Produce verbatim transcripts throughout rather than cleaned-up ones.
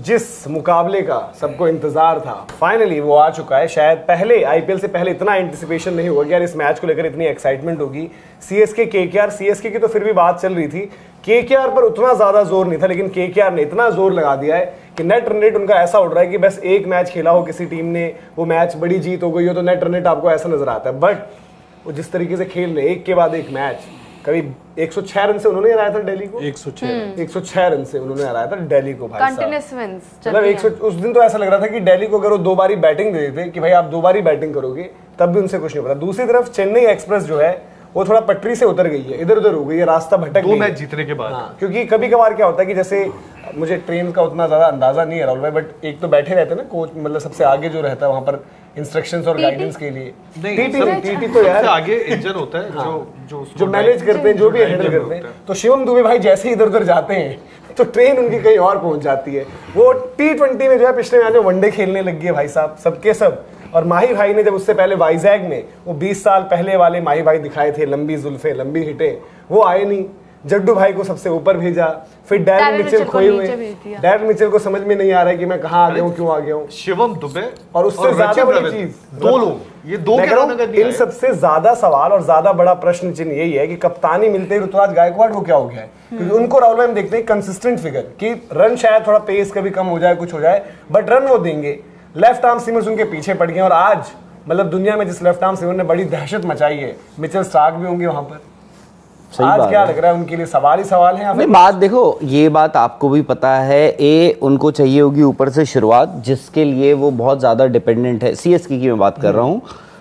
जिस मुकाबले का सबको इंतजार था फाइनली वो आ चुका है। शायद पहले आईपीएल से पहले इतना एंटिसिपेशन नहीं हुआ कि यार इस मैच को लेकर इतनी एक्साइटमेंट होगी। सीएसके केकेआर, सीएसके की तो फिर भी बात चल रही थी, केकेआर पर उतना ज्यादा जोर नहीं था, लेकिन केकेआर ने इतना जोर लगा दिया है कि नेट रन रेट उनका ऐसा उड़ रहा है कि बस एक मैच खेला हो किसी टीम ने, वो मैच बड़ी जीत हो गई हो तो नेट रन रेट आपको ऐसा नजर आता है। बट वो जिस तरीके से खेल रहे एक के बाद एक मैच, कभी एक सौ छह रन से उन्होंने हराया था दिल्ली को, एक सौ छह एक सौ छह रन से उन्होंने हराया था दिल्ली को भाई साहब। मतलब एक सौ उस दिन तो ऐसा लग रहा था कि दिल्ली को अगर वो दो बारी बैटिंग दे देते कि भाई आप दो बारी बैटिंग करोगे तब भी उनसे कुछ नहीं पता। दूसरी तरफ चेन्नई एक्सप्रेस जो है वो थोड़ा पटरी से उतर गई है, इधर उधर हो गई है, रास्ता भटक गई दो मैच जीतने के बाद। हाँ, क्योंकि कभी कभार क्या होता है कि जैसे मुझे ट्रेन का उतना ज्यादा अंदाजा नहीं है राहुल भाई, बट एक तो बैठे रहते हैं ना कोच, मतलब सबसे आगे जो रहता है वहां पर इंस्ट्रक्शंस और गाइडेंस के लिए। टीटी टीटी तो यार आगे इंजन होता है जो जो जो मैनेज करते हैं, जो भी हैंडल करते हैं। तो शिवम दुबे भाई जैसे ही इधर उधर जाते हैं तो ट्रेन उनकी कहीं और पहुंच जाती है। वो टी ट्वेंटी में जो है पिछले मैच में वनडे खेलने लग गए भाई साहब सबके सब। और माही भाई ने जब उससे पहले वाइजैग में वो बीस साल पहले वाले माही भाई दिखाए थे, लंबी जुल्फे लंबी हिटें, वो आए नहीं। जड्डू भाई को सबसे ऊपर भेजा, फिर डैरेन मिचेल खोए हुए। डैरेन मिचेल को समझ में नहीं आ रहा है कि मैं कहाँ आ गया हूँ, क्यों आ गया हूँ। शिवम दुबे और उससे ज्यादा बड़ी चीज दो लोग, ये दो इन सबसे ज्यादा सवाल और ज्यादा बड़ा प्रश्न चिन्ह यही है कि कप्तानी मिलते ही ऋतुराज गायकवाड़ को क्या हो गया है। क्योंकि उनको राहुल भाई हम देखते हैं कंसिस्टेंट फिगर कि रन शायद थोड़ा पेस कभी कम हो जाए, कुछ हो जाए, बट रन वो देंगे। लेफ्ट आर्म सीमर्स उनके पीछे पड़ गए और आज मतलब दुनिया में जिस लेफ्ट आर्म सीमर ने बड़ी दहशत मचाई है, मिचेल स्टार्क भी होंगे वहां पर। आज क्या लग रहा है उनके लिए सवाल ही सवाल है। नहीं बात देखो, ये बात आपको भी पता है, ए उनको चाहिए होगी ऊपर से शुरुआत, जिसके लिए वो बहुत ज्यादा डिपेंडेंट है। सीएसके की मैं बात कर रहा हूँ,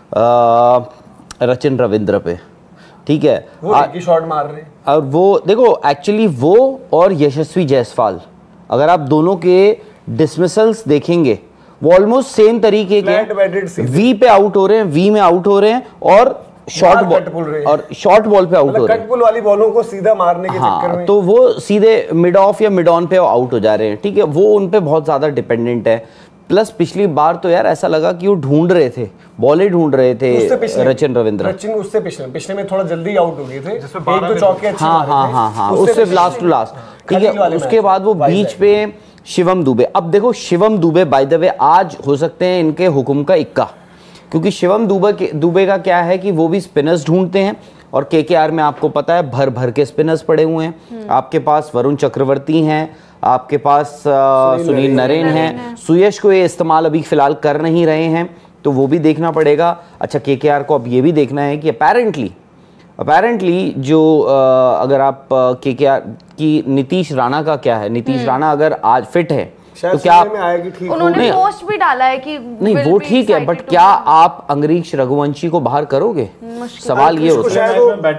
रचिन रविंद्र पे, ठीक है, वो एक ही शॉट मार रहे हैं। और वो देखो एक्चुअली वो और यशस्वी जायसवाल, अगर आप दोनों के डिसमिसल्स देखेंगे वो ऑलमोस्ट सेम तरीके के, वी पे आउट हो रहे हैं, वी में आउट हो रहे हैं और शॉर्ट बॉल और शॉर्ट बॉल पे आउट हो रहे हैं। कट पुल वाली बॉलों को सीधा मारने के हाँ, चक्कर में तो वो सीधे मिड ऑफ या मिड ऑन पे आउट हो जा रहे हैं, ठीक है, वो उन पे बहुत ज्यादा डिपेंडेंट है। प्लस पिछली बार तो यार ऐसा लगा कि वो ढूंढ रहे थे, बॉलें ढूंढ रहे थे रचिन रविंद्र। रचिन उससे पिछले पिछले में थोड़ा जल्दी आउट हो गए थे, एक दो चौके अच्छे हाँ हाँ हाँ हाँ उससे लास्ट टू लास्ट, ठीक है। उसके बाद वो बीच पे शिवम दुबे। अब देखो Shivam Dube by the way आज हो सकते हैं इनके हुक्म का इक्का, क्योंकि शिवम दुबे के दुबे का क्या है कि वो भी स्पिनर्स ढूंढते हैं और केकेआर में आपको पता है भर भर के स्पिनर्स पड़े हुए हैं। आपके पास वरुण चक्रवर्ती हैं, आपके पास सुनील नरेन हैं, सुयश को ये इस्तेमाल अभी फिलहाल कर नहीं रहे हैं, तो वो भी देखना पड़ेगा। अच्छा केकेआर को अब ये भी देखना है कि अपेरेंटली अपेरेंटली जो आ, अगर आप केकेआर की नीतीश राणा का क्या है, नीतीश राणा अगर आज फिट है तो क्या आप, उन्होंने पोस्ट भी डाला है कि नहीं वो ठीक है, बट क्या आप अंगरीश रघुवंशी को बाहर करोगे? सवाल ये होता है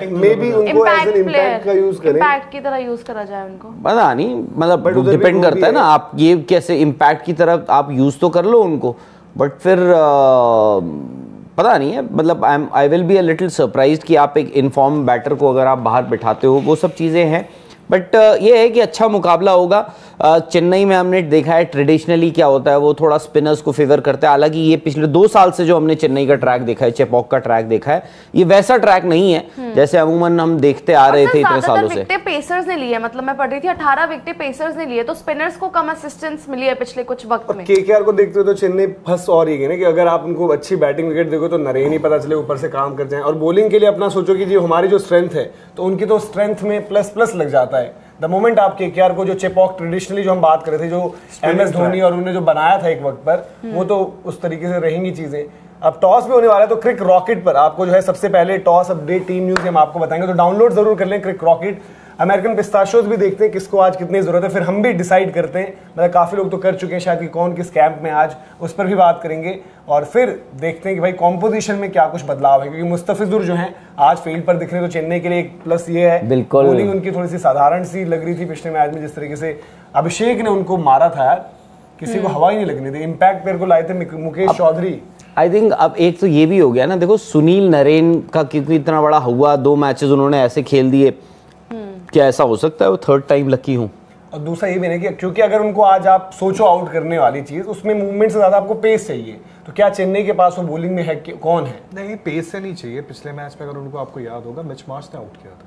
इम्पैक्ट की तरह यूज करा जाए उनको, पता नहीं, मतलब डिपेंड करता है ना आप ये कैसे इम्पैक्ट की तरफ आप यूज तो कर लो उनको, बट फिर पता नहीं है, मतलब I am I will be a little surprised कि आप एक इनफॉर्म बैटर को अगर आप बाहर बिठाते हो, वो सब चीज़ें हैं। बट ये है कि अच्छा मुकाबला होगा। चेन्नई में हमने देखा है ट्रेडिशनली क्या होता है, वो थोड़ा स्पिनर्स को फेवर करता है। हालांकि ये पिछले दो साल से जो हमने चेन्नई का ट्रैक देखा है, चेपॉक का ट्रैक देखा है, ये वैसा ट्रैक नहीं है जैसे अमूमन हम देखते आ रहे थे इतने सालों से। विकेटें पेसर्स ने लिए, मतलब मैं पढ़ रही थी अठारह विकेटें पेसर्स ने लिए, तो स्पिनर्स को कम असिस्टेंस मिली है पिछले कुछ वक्त में। केकेआर को देखते हो तो चेन्नई फंस और ही ना कि अगर आप उनको अच्छी बैटिंग विकेट देखो तो नरेन ही पता चले ऊपर से काम कर जाए, और बॉलिंग के लिए अपना सोचो कि जो हमारी जो स्ट्रेंथ है तो उनकी तो स्ट्रेंथ में प्लस प्लस लग जाता है। द मोमेंट आप केकेआर को जो चेपॉक ट्रेडिशनली जो हम बात कर रहे थे, जो एम एस धोनी और उन्होंने जो बनाया था एक वक्त पर, वो तो उस तरीके से रहेंगी चीजें। अब टॉस भी होने वाला है तो क्रिक रॉकेट पर आपको जो है सबसे पहले टॉस अपडेट टीम न्यूज हम आपको बताएंगे, तो डाउनलोड जरूर कर लें क्रिक रॉकेट। अमेरिकन पिस्ताशियोज भी देखते हैं किसको आज कितनी जरूरत है, फिर हम भी डिसाइड करते हैं। मतलब काफी लोग तो कर चुके हैं शायद कि कौन किस कैंप में, आज उस पर भी बात करेंगे। और फिर देखते हैं कि भाई कॉम्पोजिशन में क्या कुछ बदलाव है, क्योंकि मुस्तफिजुर जो है आज फील्ड पर दिख रहे हैं, तो चेन्नई के लिए एक प्लस ये है, बिल्कुल बॉलिंग उनकी थोड़ी सी साधारण सी लग रही थी पिछले मैच में, जिस तरीके से अभिषेक ने उनको मारा था यार, किसी को हवा ही नहीं लगनी थी। इम्पैक्ट पेयर को लाए थे मुकेश चौधरी। आई थिंक अब एक तो ये भी हो गया ना, देखो सुनील नरेन का क्योंकि इतना बड़ा हुआ, दो मैचेस उन्होंने ऐसे खेल दिए, क्या ऐसा हो सकता है वो थर्ड टाइम लकी हूँ? और दूसरा ये भी नहीं कि क्योंकि अगर उनको आज आप सोचो आउट करने वाली चीज, उसमें मूवमेंट से ज्यादा आपको पेस चाहिए, तो क्या चेन्नई के पास वो बॉलिंग में है, कौन है? नहीं पेस से नहीं चाहिए। पिछले मैच में अगर उनको आपको याद होगा मिच मार्श ने आउट किया था,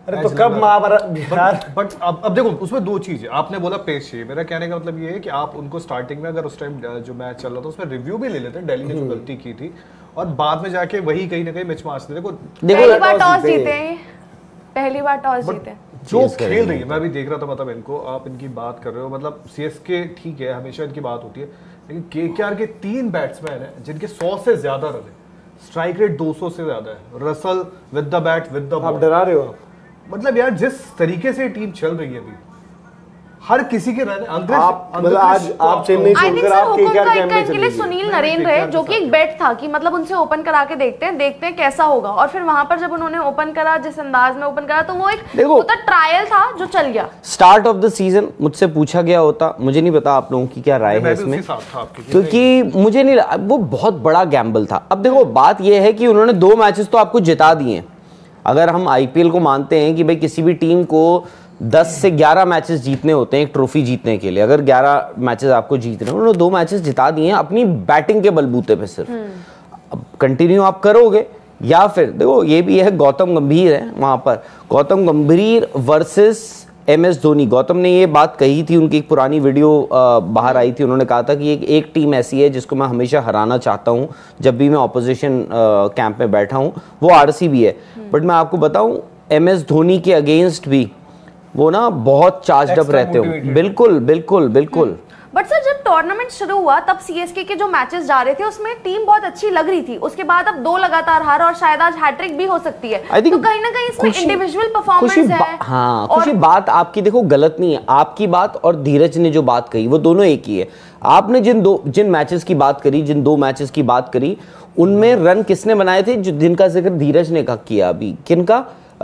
अरे तो कब महाभारत यार। बट अब अब देखो उसमें दो चीज है, आपने बोला पेस चाहिए, मेरा कहने का मतलब ये है कि आप उनको स्टार्टिंग में अगर उस टाइम जो मैच चल रहा था उसमें रिव्यू भी ले लेते, दिल्ली ने जो गलती की थी, और बाद में जाके वही कहीं ना कहीं मैच मारते। देखो पहली बार टॉस जीते हैं, पहली बार टॉस जीते जो खेल रही है, मैं भी देख रहा था, मतलब इनको आप इनकी बात कर रहे हो, मतलब सीएसके ठीक है हमेशा इनकी बात होती है, लेकिन केकेआर के तीन बैट्समैन हैं जिनके सौ से ज्यादा रन है, स्ट्राइक रेट दो सौ से ज्यादा है, Russell with the bat with the ball. आप डरा रहे हो? मतलब यार जिस तरीके से टीम चल रही है अभी, हर किसी के रन आप मतलब आज आप चेन्नई छोड़कर आप केकेआर कैंप में चले गए। सुनील नरेन रहे जो कि एक बेट था कि मतलब उनसे ओपन करा के देखते हैं देखते हैं कैसा होगा, और फिर वहां पर जब उन्होंने ओपन करा जिस अंदाज में ओपन करा तो वो एक होता ट्रायल था जो चल गया। स्टार्ट ऑफ द सीजन मुझसे पूछा गया होता, मुझे नहीं पता आप लोगों की क्या राय है इसमें, क्योंकि मुझे नहीं, वो बहुत बड़ा गैम्बल था। अब देखो बात यह है कि उन्होंने दो मैचेस तो आपको जिता दिए। अगर हम आईपीएल को मानते हैं कि भाई किसी भी टीम को दस से ग्यारह मैचेस जीतने होते हैं एक ट्रॉफी जीतने के लिए, अगर ग्यारह मैचेस आपको जीतने हैं, उन्होंने दो मैचेस जिता दिए हैं अपनी बैटिंग के बलबूते पे सिर्फ। अब कंटिन्यू आप करोगे या फिर देखो ये भी है, गौतम गंभीर है वहां पर, Gautam Gambhir versus M S Dhoni. Gautam ने ये बात कही थी, उनकी एक पुरानी वीडियो बाहर आई थी, उन्होंने कहा था कि एक, एक टीम ऐसी है जिसको मैं हमेशा हराना चाहता हूं जब भी मैं ऑपोजिशन कैंप में बैठा हूं, वो आरसीबी है। बट मैं आपको बताऊं एम एस धोनी के अगेंस्ट भी वो ना बहुत चार्ज अप रहते हो। बिल्कुल बिल्कुल बिल्कुल। बट सर जब टूर्नामेंट शुरू हुआ तब सीएसके के जो मैचेस जा रहे थे उसमें टीम बहुत अच्छी लग रही थी, उसके बाद अब दो लगातार हार और शायद आज हैट्रिक भी हो सकती है, तो कहीं ना कहीं इसमें इंडिविजुअल परफॉर्मेंस है। हाँ खुशी, बात आपकी देखो गलत नहीं है, आपकी बात और धीरज ने जो बात कही वो दोनों एक ही है। आपने जिन दो जिन मैचेस की बात करी, जिन दो मैचेस की बात करी, उनमें रन किसने बनाए थे, जिनका जिक्र धीरज ने किया अभी, किनका,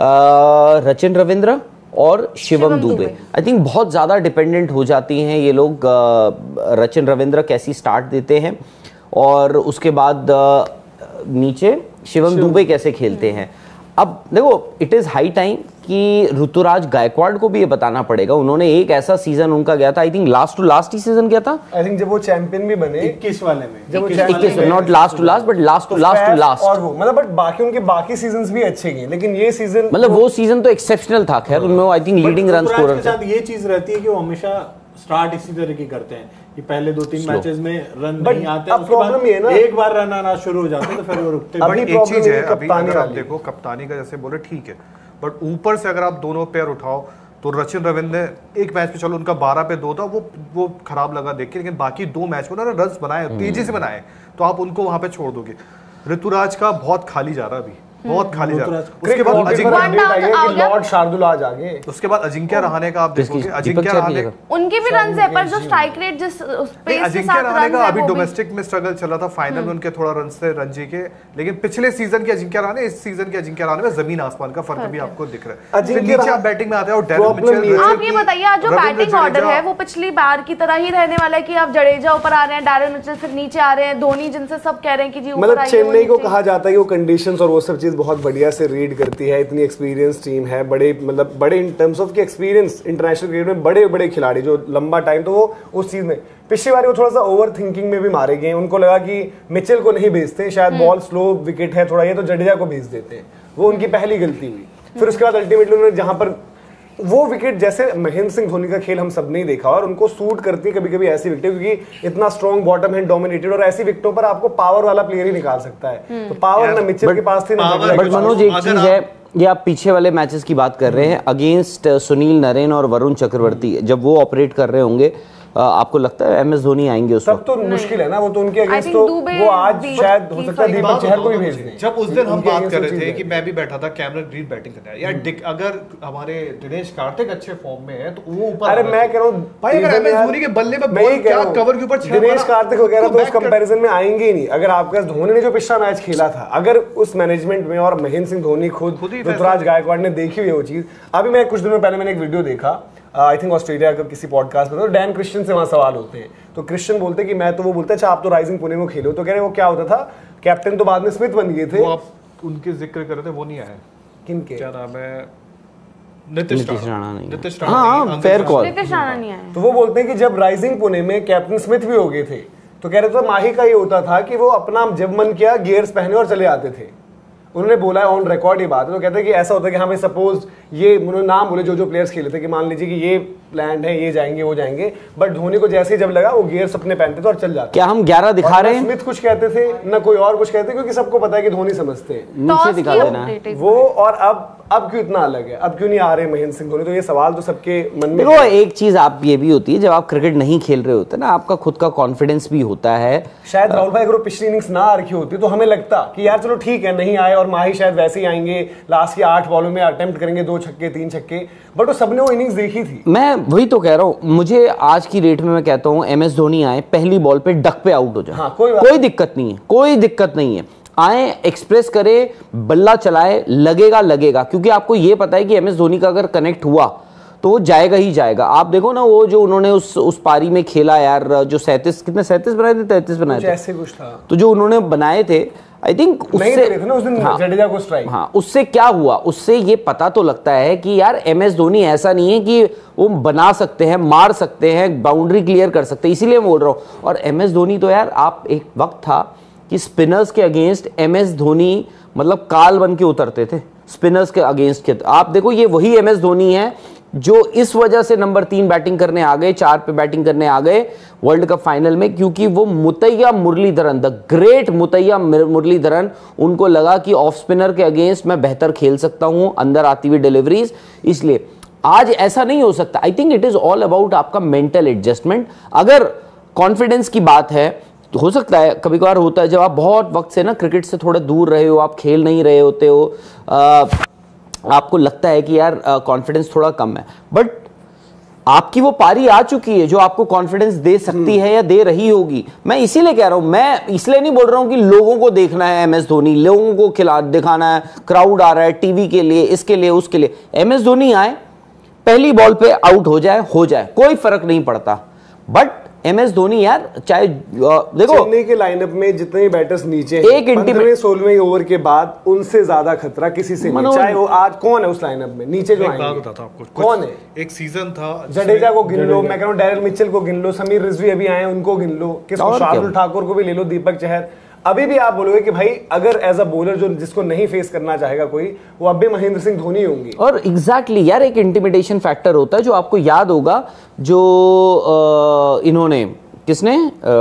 रचिन रविंद्र और शिवम दुबे। आई थिंक बहुत ज़्यादा डिपेंडेंट हो जाती हैं ये लोग। रचिन रविंद्र कैसी स्टार्ट देते हैं और उसके बाद नीचे शिवम दुबे कैसे खेलते हैं। अब देखो इट इज़ हाई टाइम कि ऋतुराज गायकवाड़ को भी ये बताना पड़ेगा। उन्होंने एक ऐसा सीजन उनका गया था, I think last to last ही सीजन गया था, आई थिंक जब वो चैंपियन भी बने इक्कीस वाले में, जब इक्कीस not last to last but last to last to last और वो मतलब बट बाकी उनके बाकी सीजन्स भी अच्छे गए, लेकिन ये सीजन मतलब वो सीजन तो एक्सेप्शनल था। खैर उनमें I think leading run scorer के साथ ये चीज रहती है कि वो हमेशा स्टार्ट इसी तरीके करते हैं कि पहले दो तीन मैचेस में रन नहीं आते, उसके बाद एक बार रन आना शुरू हो जाते हैं तो फिर वो रुकते हैं। बट एक चीज है, अभी अगर आप देखो कप्तानी का जैसे बोले ठीक है, बट ऊपर से अगर आप दोनों पैर उठाओ तो रचिन रविंद्र ने एक मैच में, चलो उनका बारह पे दो था, वो वो खराब लगा देख के, लेकिन बाकी दो मैच में उन्होंने रन बनाए, तेजी से बनाए, तो आप उनको वहां पे छोड़ दोगे। ऋतुराज का बहुत खाली जा रहा अभी, बहुत खाली जा रहा है। उसके बाद अजिंक्य लॉर्ड शार्दुल आज आगे, उसके बाद अजिंक्य रहाणे का आप देखोगे, अजिंक्य रहाणे उनके भी रन है पर जो स्ट्राइक रेट जिस पेस के साथ रहाणे का अभी डोमेस्टिक में स्ट्रगल चल रहा था, फाइनल में उनके थोड़ा रन से रणजी के, लेकिन पिछले सीजन के अजिंक्य रहाणे इस सीजन के अजिंक्य रहाणे में जमीन आसमान का फर्क भी आपको दिख रहा है। नीचे आप बैटिंग में आते हैं और डैरेन मिचेल, आप ये बताइए आज जो बैटिंग ऑर्डर है वो पिछली बार की तरह ही रहने वाला है कि आप जडेजा ऊपर आ रहे हैं, डैरेन मिचेल फिर नीचे आ रहे हैं, धोनी जिनसे सब कह रहे हैं कि जी ऊपर मतलब चेन्नई को कहा जाता है कि वो कंडीशंस और वो सब चीज बहुत बढ़िया से रीड करती है, इतनी एक्सपीरियंस टीम है, बड़े मतलब बड़े इन टर्म्स ऑफ की एक्सपीरियंस इंटरनेशनल क्रिकेट में बड़े बड़े खिलाड़ी जो लंबा टाइम, तो वो उस चीज में पिछली बार वो थोड़ा सा ओवर थिंकिंग में भी मारे गए। उनको लगा कि मिचेल को नहीं भेजते, शायद बॉल स्लो विकेट है थोड़ा ये, तो जडेजा को भेज देते हैं, वो उनकी पहली गलती हुई। फिर उसके बाद अल्टीमेटली उन्होंने जहां पर वो विकेट, जैसे महेंद्र सिंह धोनी का खेल हम सब नहीं देखा और उनको सूट करती है कभी कभी ऐसी विकेट, क्योंकि इतना स्ट्रॉन्ग बॉटम हैंड डोमिनेटेड, और ऐसी विकेटों पर आपको पावर वाला प्लेयर ही निकाल सकता है, तो पावर ना मिचेल के पास थी ना। बट मनोज एक चीज है, ये आप पीछे वाले मैचेस की बात कर रहे हैं अगेंस्ट सुनील नरेन और वरुण चक्रवर्ती, जब वो ऑपरेट कर रहे होंगे, आपको लगता है एम एस धोनी आएंगे उस वक्त? तो मुश्किल है ना, वो तो उनके अगेंस्ट, तो वो आज शायद हो सकता है दीपक चहर को भी भेज दें। जब उस दिन हम बात कर रहे थे कि मैं भी बैठा था, कैमरन ग्रीन बैटिंग कर रहा है यार, अगर हमारे दिनेश कार्तिक अच्छे फॉर्म में है तो वो ऊपर, अरे मैं कह रहा हूं भाई अगर एम एस धोनी के बल्ले पे बॉल क्या कवर के ऊपर दिनेश कार्तिक वगैरह तो उस कंपैरिजन में आएंगे ही नहीं। अगर आपके पास धोनी ने जो पिछला मैच खेला था, अगर उस मैनेजमेंट में और महेंद्र सिंह धोनी खुद ऋतुराज गायकवाड़ ने देखी हुई वो चीज, अभी मैं कुछ दिनों पहले मैंने एक वीडियो देखा, आई थिंक ऑस्ट्रेलिया का किसी पॉडकास्ट में, तो डैन क्रिश्चियन से वहां सवाल होते हैं, तो क्रिश्चियन बोलते हैं कि मैं तो, वो बोलते हैं अच्छा आप तो राइजिंग पुणे में खेलो, तो कह रहे वो क्या होता था, कैप्टन तो बाद में स्मिथ बन गए थे। वो आप उनके जिक्र कर रहे थे, वो नहीं आए, किनके, क्या नाम है, नीतीश राणा नहीं, नीतीश राणा, हाँ फेयर कॉल, नीतीश राणा नहीं आए। तो वो बोलते हैं कि जब राइजिंग पुणे में कैप्टन स्मिथ भी हो गए थे, तो कह रहे थे माही का ये होता था कि वो अपना जब मन किया गियर्स पहने और चले आते थे, उन्होंने बोला है ऑन रिकॉर्ड ये बात है, तो कहते हैं कि ऐसा होता है कि हाँ भाई सपोज ये उन्होंने नाम बोले जो जो प्लेयर्स खेले थे कि मान लीजिए कि ये लैंड है, ये जाएंगे वो जाएंगे, बट धोनी को जैसे ही जब लगा वो गियर्स अपने पहनते थे और चल जाते। क्या हम ग्यारह दिखा रहे हैं? स्मिथ कुछ कहते थे ना कोई और कुछ कहते, क्योंकि सबको पता है कि धोनी समझते हैं, नीचे दिखा देना है वो। और अब अब क्यों इतना अलग है, अब क्यों नहीं आ रहे महेंद्र सिंह धोनी? तो ये सवाल तो सबके मन में। देखो एक चीज आप ये भी होती है, जब आप क्रिकेट नहीं खेल रहे होते ना, आपका खुद का कॉन्फिडेंस भी होता है। शायद राहुल भाई अगर वो पिछली इनिंग्स ना आ रखी होती तो हमें लगता कि यार चलो ठीक है नहीं आए, और माही शायद वैसे ही आएंगे, लास्ट की आठ बॉलों में अटेम्प्ट करेंगे दो छक्के तीन छक्के, बट वो सबने वो इनिंग्स देखी थी। मैं वही तो कह रहा हूँ, मुझे आज की डेट में मैं कहता हूँ एम एस धोनी आए, पहली बॉल पे डक पे आउट हो जाए, हाँ, कोई, कोई दिक्कत नहीं है, कोई दिक्कत नहीं है, आए एक्सप्रेस करे, बल्ला चलाए, लगेगा लगेगा, क्योंकि आपको ये पता है कि एम एस धोनी का अगर कनेक्ट हुआ तो वो जाएगा ही जाएगा। आप देखो ना वो जो उन्होंने उस उस पारी में खेला यार, जो सैंतीस कितने सैंतीस बनाए थे, तैंतीस बनाए थे, ऐसे कुछ था, तो जो उन्होंने बनाए थे आई थिंक उससे ना उस दिन हाँ, जडेजा को स्ट्राइक, हाँ, उससे क्या हुआ, उससे ये पता तो लगता है कि यार एम एस धोनी ऐसा नहीं है कि वो बना सकते हैं, मार सकते हैं, बाउंड्री क्लियर कर सकते हैं, इसीलिए मैं बोल रहा हूँ। और एम एस धोनी तो यार, आप एक वक्त था कि स्पिनर्स के अगेंस्ट एम एस धोनी मतलब काल बन के उतरते थे, स्पिनर्स के अगेंस्ट के। आप देखो ये वही एम एस धोनी है जो इस वजह से नंबर तीन बैटिंग करने आ गए, चार पे बैटिंग करने आ गए वर्ल्ड कप फाइनल में, क्योंकि वो मुतैया मुरलीधरन, द ग्रेट मुतैया मुरलीधरन, उनको लगा कि ऑफ स्पिनर के अगेंस्ट मैं बेहतर खेल सकता हूं, अंदर आती हुई डिलीवरीज। इसलिए आज ऐसा नहीं हो सकता। I think it is all about आपका मेंटल एडजस्टमेंट। अगर कॉन्फिडेंस की बात है तो हो सकता है, कभी कभार होता है जब आप बहुत वक्त से ना क्रिकेट से थोड़े दूर रहे हो, आप खेल नहीं रहे होते हो, आ, आपको लगता है कि यार कॉन्फिडेंस थोड़ा कम है, बट आपकी वो पारी आ चुकी है जो आपको कॉन्फिडेंस दे सकती है या दे रही होगी। मैं इसीलिए कह रहा हूं, मैं इसलिए नहीं बोल रहा हूं कि लोगों को देखना है एम एस धोनी, लोगों को खिला दिखाना है, क्राउड आ रहा है टीवी के लिए, इसके लिए उसके लिए। एम एस धोनी आए, पहली बॉल पे आउट हो जाए हो जाए कोई फर्क नहीं पड़ता, बट एम एस धोनी यार चाहे देखो चेन्नई के लाइनअप में जितने बैटर्स नीचे हैं, एक पंद्रहवें सोलहवें ओवर के बाद उनसे ज्यादा खतरा किसी से नहीं, चाहे वो आज कौन है उस लाइनअप में नीचे जो आएंगे, बताता आपको कौन है। एक सीजन था, जडेजा को गिन लो, मैं कह रहा हूं डैरेल मिचेल को गिन लो, समीर रिजवी अभी आए उनको गिन लो, किसको, शार्दुल ठाकुर को भी ले लो, दीपक चहर। अभी भी आप बोलोगे कि भाई अगर एज अ बॉलर जो जिसको नहीं फेस करना चाहेगा कोई, वो अब भी महेंद्र सिंह धोनी होंगे। और एग्जैक्टली exactly, यार एक इंटिमिडेशन फैक्टर होता है जो आपको याद होगा, जो आ, इन्होंने किसने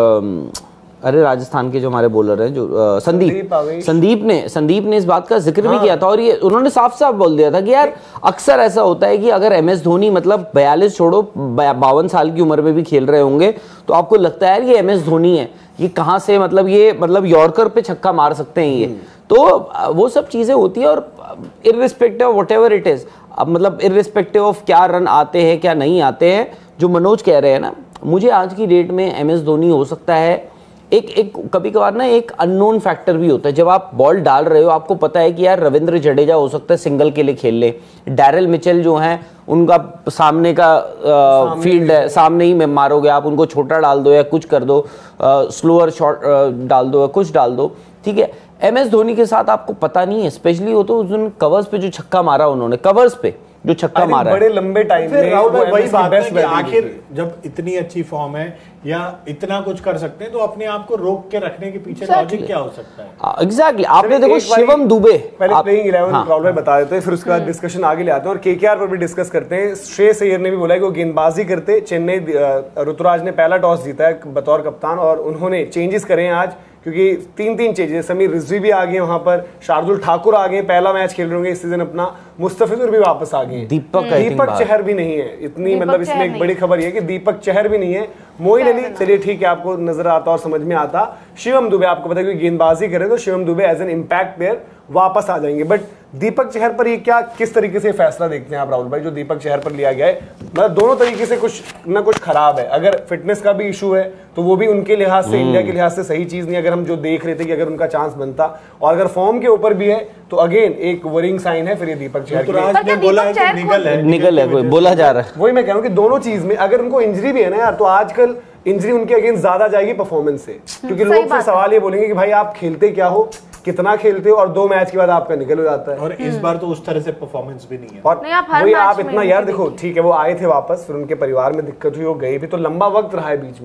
आ, अरे राजस्थान के जो हमारे बॉलर हैं जो आ, संदीप संदीप ने संदीप ने इस बात का जिक्र हाँ। भी किया था, और ये उन्होंने साफ साफ बोल दिया था कि यार अक्सर ऐसा होता है कि अगर एम एस धोनी मतलब बयालीस छोड़ो बावन साल की उम्र में भी खेल रहे होंगे तो आपको लगता है यार ये एम एस धोनी है, ये कहाँ से मतलब ये मतलब यॉर्कर पे छक्का मार सकते हैं ये। तो वो सब चीजें होती है, और irrespective of whatever it is, अब मतलब इररिस्पेक्टिव ऑफ क्या रन आते हैं क्या नहीं आते हैं, जो मनोज कह रहे हैं ना, मुझे आज की डेट में एम एस धोनी हो सकता है एक एक कभी कभार ना एक अननोन फैक्टर भी होता है। जब आप बॉल डाल रहे हो आपको पता है कि यार रविंद्र जडेजा हो सकता है सिंगल के लिए खेल ले, डैरेल मिचेल जो हैं उनका सामने का आ, फील्ड है, सामने ही में मारोगे आप, उनको छोटा डाल दो या कुछ कर दो, स्लोअर शॉट डाल दो या कुछ डाल दो, ठीक है। एम एस धोनी के साथ आपको पता नहीं है, स्पेशली हो तो उस दिन कवर्स पे जो छक्का मारा उन्होंने, कवर्स पे जो छक्का मारा बड़े लंबे टाइम में, वही बात है कि आखिर जब इतनी अच्छी फॉर्म है या इतना कुछ कर सकते हैं तो अपने आप को रोक के रखने के पीछे लॉजिक क्या हो सकता है? एग्जैक्टली आपने देखो शिवम दुबे पहले प्लेइंग इलेवन राहुल भाई बता देते हैं, फिर उसके बाद डिस्कशन आगे ले आते हैं और केकेआर पर भी डिस्कस करते हैं। श्रेयस अय्यर ने भी बोला कि वो गेंदबाजी करते, चेन्नई ऋतुराज ने पहला टॉस जीता है बतौर कप्तान और उन्होंने चेंजेस करे हैं आज, क्योंकि तीन तीन चेंजेस, समीर रिजवी भी आ गए वहां पर, शार्दुल ठाकुर आ गए, पहला मैच खेल रहे होंगे इस सीजन अपना, मुस्तफिजुर भी वापस आ गए, दीपक दीपक चहर भी नहीं है इतनी, मतलब इसमें एक बड़ी खबर ये है कि दीपक चहर भी नहीं है, मोइन अली चलिए ठीक है आपको नजर आता और समझ में आता, शिवम दुबे आपको पता है कि गेंदबाजी करें तो Shivam Dube as an impact player वापस आ जाएंगे। बट दीपक चहर पर ये क्या किस तरीके से फैसला देखते हैं आप राहुल भाई, जो दीपक चहर पर लिया गया है? मतलब दोनों तरीके से कुछ ना कुछ खराब है, अगर फिटनेस का भी इशू है तो वो भी उनके लिहाज से, इंडिया के लिहाज से सही चीज नहीं, अगर हम जो देख रहे थे कि अगर उनका चांस बनता, और अगर फॉर्म के ऊपर भी है तो अगेन एक वरिंग साइन है फिर ये दीपक चहर ने बोला है कि निकल है निकल है कोई बोला जा रहा है। वही मैं कह रहा हूँ कि दोनों चीज में अगर उनको इंजरी भी है ना यार, तो आजकल इंजरी उनके अगेंस्ट ज्यादा जाएगी परफॉर्मेंस से, क्योंकि लोग फिर सवाल ये बोलेंगे कि भाई आप खेलते क्या हो, कितना खेलते हो, और दो मैच के बाद आपका निकल हो जाता है। और इस बार तो उस तरह से परफॉर्मेंस भी नहीं है, और नहीं, आप, वही आप इतना यार देखो ठीक है वो आए थे वापस, फिर उनके परिवार में दिक्कत हुई, वो गए भी, तो लंबा वक्त रहा है बीच में, तो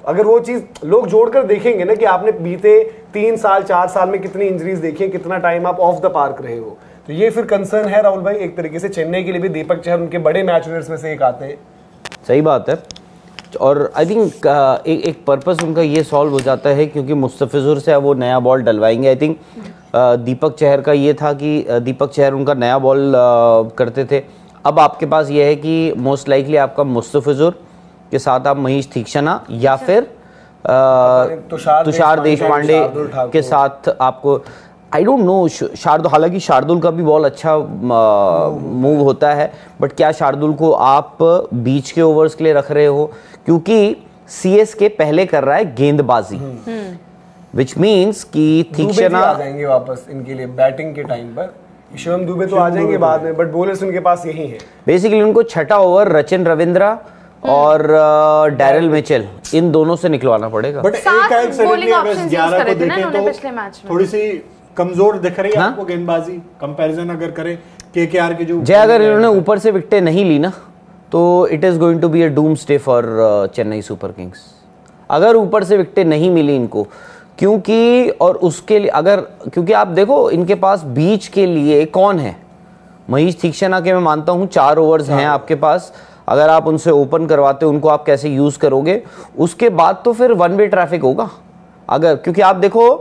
अगर वो चीज लोग जोड़कर देखेंगे ना कि आपने बीते तीन साल चार साल में कितनी इंजरीज देखी है, कितना टाइम आप ऑफ द पार्क रहे हो, तो ये फिर कंसर्न है राहुल भाई एक तरीके से चेन्नई के लिए भी। दीपक चहर उनके बड़े मैच विनर्स में से एक आते हैं। सही बात है, और आई थिंक एक एक पर्पस उनका ये सॉल्व हो जाता है क्योंकि मुस्तफिजुर से अब वो नया बॉल डलवाएंगे। आई थिंक दीपक चहर का ये था कि दीपक चहर उनका नया बॉल करते थे। अब आपके पास ये है कि मोस्ट लाइकली आपका मुस्तफिजुर के साथ आप महेश तीक्षणा या फिर तुषार देशपांडे के साथ आपको, आई डोंट नो शार्दुल, हालांकि शार्दुल का भी बॉल अच्छा मूव होता है, बट क्या शार्दुल को आप बीच के ओवर्स के लिए रख रहे हो, क्योंकि सीएसके पहले कर रहा है गेंदबाजी, विच मीन्स कि तीक्षणा आ जाएंगे वापस इनके लिए बैटिंग के टाइम पर। शिवम दुबे तो आ जाएंगे बाद में, बट बॉलर्स उनके पास यही है। बेसिकली उनको छठा ओवर रचिन रविंद्रा और डैरिल मिचेल इन दोनों से निकलवाना पड़ेगा। बट एक एक सेकंड अगर ग्यारह को देखें तो थोड़ी सी कमजोर दिख रही है आपको गेंदबाजी, कंपैरिजन अगर करें केकेआर के जो। जय अगर इन्होंने ऊपर से विकेटें नहीं ली ना तो it is going to be a doom stay for Chennai Super Kings. अगर ऊपर से विकेटें नहीं मिली इनको, क्योंकि और उसके लिए अगर, क्योंकि आप देखो इनके पास बीच के लिए कौन है, महेश तीक्षणा के मैं मानता हूं चार ओवर्स हैं आपके पास, अगर आप उनसे ओपन करवाते उनको आप कैसे यूज करोगे, उसके बाद तो फिर वन वे ट्रैफिक होगा। अगर क्योंकि आप देखो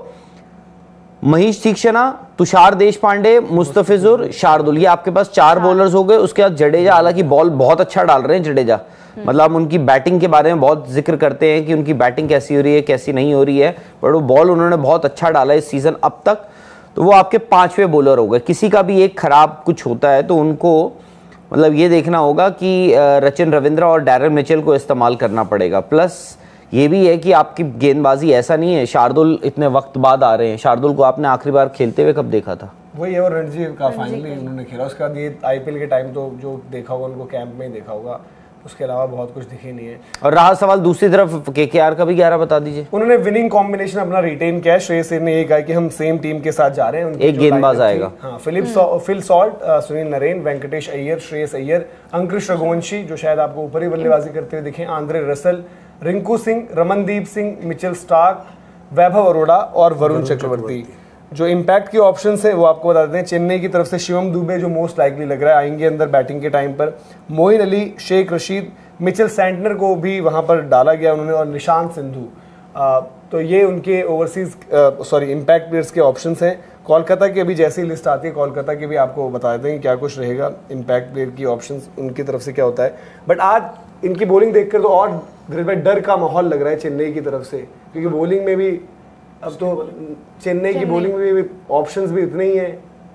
महेश तीक्षणा, तुषार देशपांडे, मुस्तफिजुर, शार्दुल, ये आपके पास चार बॉलर्स हो गए। उसके बाद जडेजा, हालांकि बॉल बहुत अच्छा डाल रहे हैं जडेजा, मतलब उनकी बैटिंग के बारे में बहुत जिक्र करते हैं कि उनकी बैटिंग कैसी हो रही है कैसी नहीं हो रही है, पर वो बॉल उन्होंने बहुत अच्छा डाला है इस सीजन अब तक, तो वो आपके पांचवें बॉलर हो गए। किसी का भी एक खराब कुछ होता है तो उनको मतलब ये देखना होगा कि रचिन रविंद्रा और डैरिल मिचेल को इस्तेमाल करना पड़ेगा। प्लस ये भी है कि आपकी गेंदबाजी ऐसा नहीं है, शार्दुल इतने वक्त बाद आ रहे हैं। शार्दुल को आपने आखिरी बार खेलते हुए कब देखा था? वही है, और रणजी का फाइनली उन्होंने खेला, उसके बाद ये आईपीएल के टाइम तो जो देखा होगा उनको कैंप में ही देखा होगा, उसके अलावा बहुत कुछ दिखे नहीं है। और रहा सवाल दूसरी तरफ केकेआर का भी ग्यारह बता दीजिए। उन्होंने विनिंग कॉम्बिनेशन अपना रिटेन किया। श्रेयस अय्यर ने ये कहा कि हम सेम टीम के साथ जा रहे हैं। एक गेंदबाज आएगा, हाँ, Philip Phil Salt, Sunil Narine, Venkatesh Iyer, Shreyas Iyer, Ankush Raghuvanshi जो शायद आपको ऊपर ही बल्लेबाजी करते हुए दिखे, Andre Russell, Rinku Singh, Ramandeep Singh, Mitchell Starc, Vaibhav Arora और वरुण चक्रवर्ती। जो इम्पैक्ट की ऑप्शंस है वो आपको बता देते हैं। चेन्नई की तरफ से शिवम दुबे जो मोस्ट लाइकली लग रहा है आएंगे अंदर बैटिंग के टाइम पर, मोइन अली, शेख रशीद, मिचेल सैंटनर को भी वहां पर डाला गया उन्होंने, और निशांत सिंधु। आ, तो ये उनके ओवरसीज सॉरी इम्पैक्ट प्लेयर्स के ऑप्शंस हैं। कोलकाता की अभी जैसी लिस्ट आती है कोलकाता की भी आपको बता देते हैं क्या कुछ रहेगा, इम्पैक्ट प्लेयर की ऑप्शंस उनकी तरफ से क्या होता है। बट आज इनकी बॉलिंग देखकर तो और डर का माहौल लग रहा है चेन्नई की तरफ से, क्योंकि बॉलिंग में भी अब तो चेन्नई की बॉलिंग में भी ऑप्शंस भी उतने ही हैं,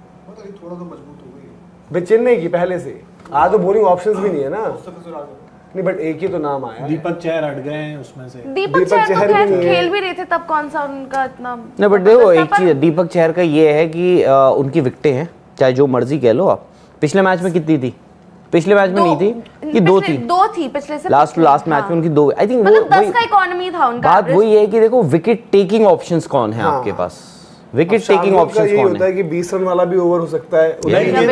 थोड़ा तो मजबूत हो गई भाई चेन्नई की पहले से। आज तो बॉलिंग ऑप्शंस भी नहीं है ना, नहीं, बट एक ही तो नाम आया, दीपक चहर हट गए हैं उसमें से। दीपक चहर तो खैर खेल भी रहे थे तब, कौन सा उनका इतना नहीं, बट देखो एक चीज दीपक चहर का ये है कि आ, उनकी विकेटें हैं, चाहे जो मर्जी कह लो आप। पिछले मैच में कितनी थी? पिछले मैच में नहीं थी कि दो थी? दो थी पिछले से, लास्ट टू लास्ट मैच में उनकी दो। आई थिंक मतलब दस का इकोनॉमी था उनका। बात वही है कि देखो विकेट टेकिंग ऑप्शंस कौन है आपके पास, विकेट टेकिंग ऑप्शंस कौन होता है कि बीस रन वाला भी ओवर हो सकता है,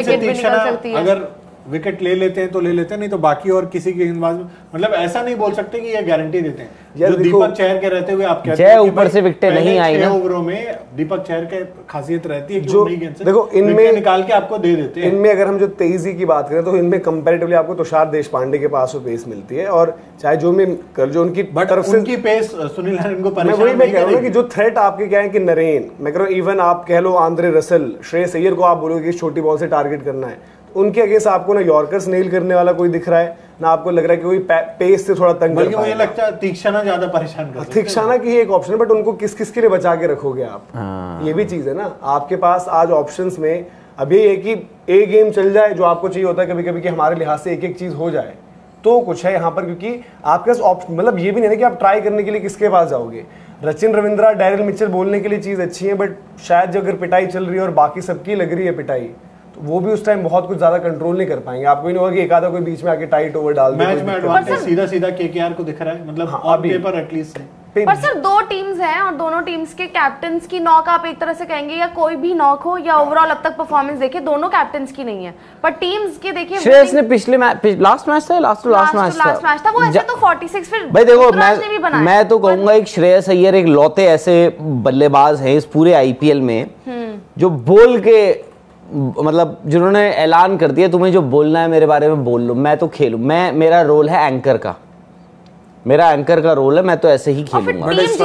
अगर विकेट ले लेते हैं तो ले लेते हैं, नहीं तो बाकी और किसी के गेंदबाज में, मतलब ऐसा नहीं बोल सकते कि ये गारंटी देते हैं। जो दीपक चहर के रहते हुए आप कहते हैं ऊपर से विकेट नहीं आई ना, ओवरों में दीपक चहर के खासियत रहती है जो देखो इनमें निकाल के आपको दे देते हैं। इनमें अगर हम जो तेजी की बात करें तो इनमें कंपैरेटिवली आपको तुषार देशपांडे के पास वो पेस मिलती है, और चाहे जो में कर जो उनकी तरफ से उनकी पेस सुनील नरेन को परेशान, मैं वही मैं कह रहा हूं कि जो थ्रेट आपके क्या है कि नरेन, मैं कह रहा हूं इवन आप कह लो आंद्रे रसल, श्रेयस अय्यर को आप बोलोगे कि छोटी बॉल से टारगेट करना है, उनके अगेंस्ट आपको ना यॉर्कर्स नेल करने वाला कोई दिख रहा है, ना आपको लग रहा है कि कोई पेस से थोड़ा तंग कर पाएगा। मुझे लगता है तीक्षणा ज्यादा परेशान कर सकता है। तीक्षणा की एक ऑप्शन है, बट उनको किस किस के लिए बचा के रखोगे आप, ये भी चीज है ना। आपके पास आज ऑप्शंस में अभी एक ही एक गेम चल जाए जो आपको चाहिए होता है कभी कभी कि हमारे लिहाज से एक एक चीज हो जाए, तो कुछ है यहाँ पर, क्योंकि आपके पास मतलब ये भी नहीं है कि आप ट्राई करने के लिए किसके पास जाओगे। रचिन रविंद्रा, डैरिल मिचेल बोलने के लिए चीज अच्छी है, बट शायद जो अगर पिटाई चल रही है और बाकी सबकी लग रही है पिटाई, वो भी उस टाइम बहुत कुछ ज्यादा कंट्रोल नहीं कर पाएंगे। आपको नहीं होगा कि एक आधा कोई बीच में आके टाइट ओवर डाल दे। मैच में एडवांटेज सीधा सीधा केकेआर को दिख रहा है, मतलब ऑन पेपर एटलीस्ट है। पर सर दो टीम्स हैं और दोनों टीम्स के कैप्टन्स की नॉक आप एक तरह से कहेंगे, या कोई भी नॉक हो या ओवरऑल अब तक परफॉर्मेंस देखे दोनों कैप्टन्स की नहीं है, पर टीम्स के देखिए श्रेयस ने पिछले मैच लास्ट मैच था लास्ट टू लास्ट मैच था लास्ट मैच था वो ऐसे तो छियालीस फिर भाई देखो मैं मैं तो कहूंगा एक श्रेयस अय्यर एक लौते ऐसे बल्लेबाज है इस पूरे आईपीएल में जो बोल के मतलब जिन्होंने ऐलान कर दिया तुम्हें जो बोलना है मेरे बारे में बोल लो, मैं तो खेलूं, मैं मेरा रोल है एंकर का, मेरा एंकर का रोल है, मैं तो ऐसे ही खेलूंगा।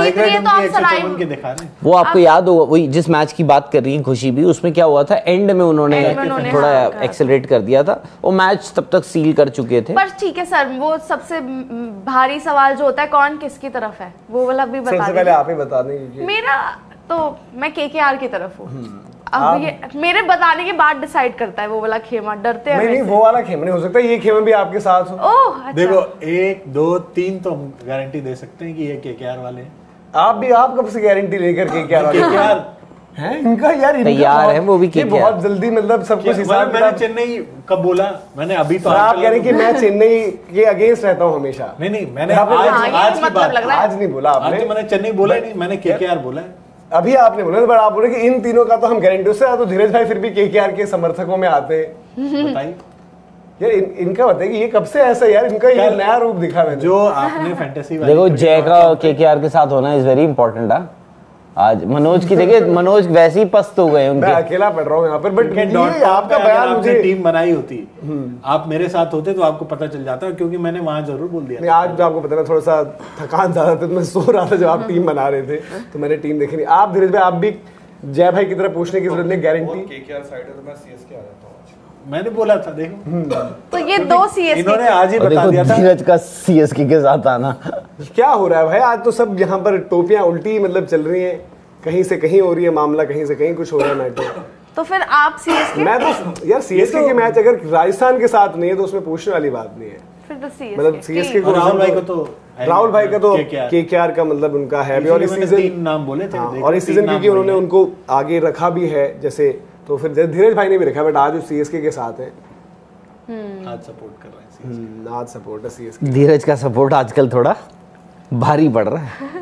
वो आपको याद होगा वही जिस मैच की बात कर रही है खुशी भी, उसमें क्या हुआ था एंड में उन्होंने थोड़ा एक्सेलरेट कर दिया था, वो मैच तब तक सील कर चुके थे। पर ठीक है सर, वो सबसे भारी सवाल जो होता है कौन किसकी तरफ है वो वाला भी बता दीजिए। पहले आप ही बता दें। मेरा तो मैं केकेआर की तरफ हूँ। अब ये मेरे बताने के बाद डिसाइड करता है वो वाला खेमा, डरते हैं नहीं नहीं वो वाला खेमा नहीं हो सकता, ये खेमा भी आपके साथ हो। ओह अच्छा। देखो एक दो तीन तो हम गारंटी दे सकते हैं कि ये केकेआर वाले हैं। आप भी आप कब से गारंटी लेकर केकेआर वाले केकेआर हैं? इनका यार तैयार है वो भी केकेआर बहुत जल्दी मतलब सब कुछ हिसाब। मैंने चेन्नई कब बोला? मैंने अभी तो आप कह रहे कि मैं चेन्नई के अगेंस्ट रहता हूँ हमेशा। नहीं नहीं मैंने आज आज की बात आज नहीं बोला आपने, मैंने चेन्नई बोला नहीं, मैंने केकेआर बोला है। अभी आपने बोला पर आप बोले कि इन तीनों का तो हम गारंटी से, तो धीरज भाई फिर भी केकेआर के समर्थकों में आते हैं। बताइए यार इन, इनका बताइए कि ये कब से ऐसा यार, इनका ये नया रूप दिखा मैंने। जो आपने फैंटेसी देखो जय का केकेआर के साथ होना इज वेरी इंपॉर्टेंट। है आज मनोज की देखिए मनोज वैसे ही पस्त हो गए उनके। मैं अकेला पढ़ रहा हूँ यहाँ पर, बट ये आपका बयान मुझे टीम बनाई होती, आप मेरे साथ होते तो आपको पता चल जाता, क्योंकि मैंने वहां जरूर बोल दिया। नहीं आज तो आपको पता है थोड़ा सा थकान ज्यादा था, तो मैं सो रहा था जब आप टीम बना रहे थे, तो मैंने टीम देखी नहीं। आप धीरज भाई आप भी जय भाई की तरह पूछने की जरूरत नहीं, गारंटी केकेआर साइड है तो मैं सीएसके आ जाता हूँ। मैंने बोला था देखो, तो ये दो सीएसके इन्होंने आज ही बता दिया था धीरज का सीएसके के साथ आना। क्या हो रहा है भाई आज तो सब यहाँ पर टोपियां उल्टी मतलब चल रही हैं, कहीं से कहीं हो रही है मामला, कहीं से कहीं कुछ हो रहा है मैटर। तो फिर आप सीएसके? मैं तो यार सीएसके तो, के मैच अगर राजस्थान के साथ नहीं है तो उसमें पूछने वाली बात नहीं है। फिर तो सीएसके मतलब सीएसके को राहुल भाई को तो राहुल भाई का तो केकेआर का मतलब उनका है भी, और इस सीजन तीन नाम बोले थे और इस सीजन क्योंकि उन्होंने उनको आगे रखा भी है जैसे, तो फिर धीरज भाई ने भी रखा, बट आज सीएसके के साथ है, आज सपोर्ट कर रहे हैं, आज सपोर्ट है सीएसके। धीरज का सपोर्ट आजकल थोड़ा भारी पड़ रहा है।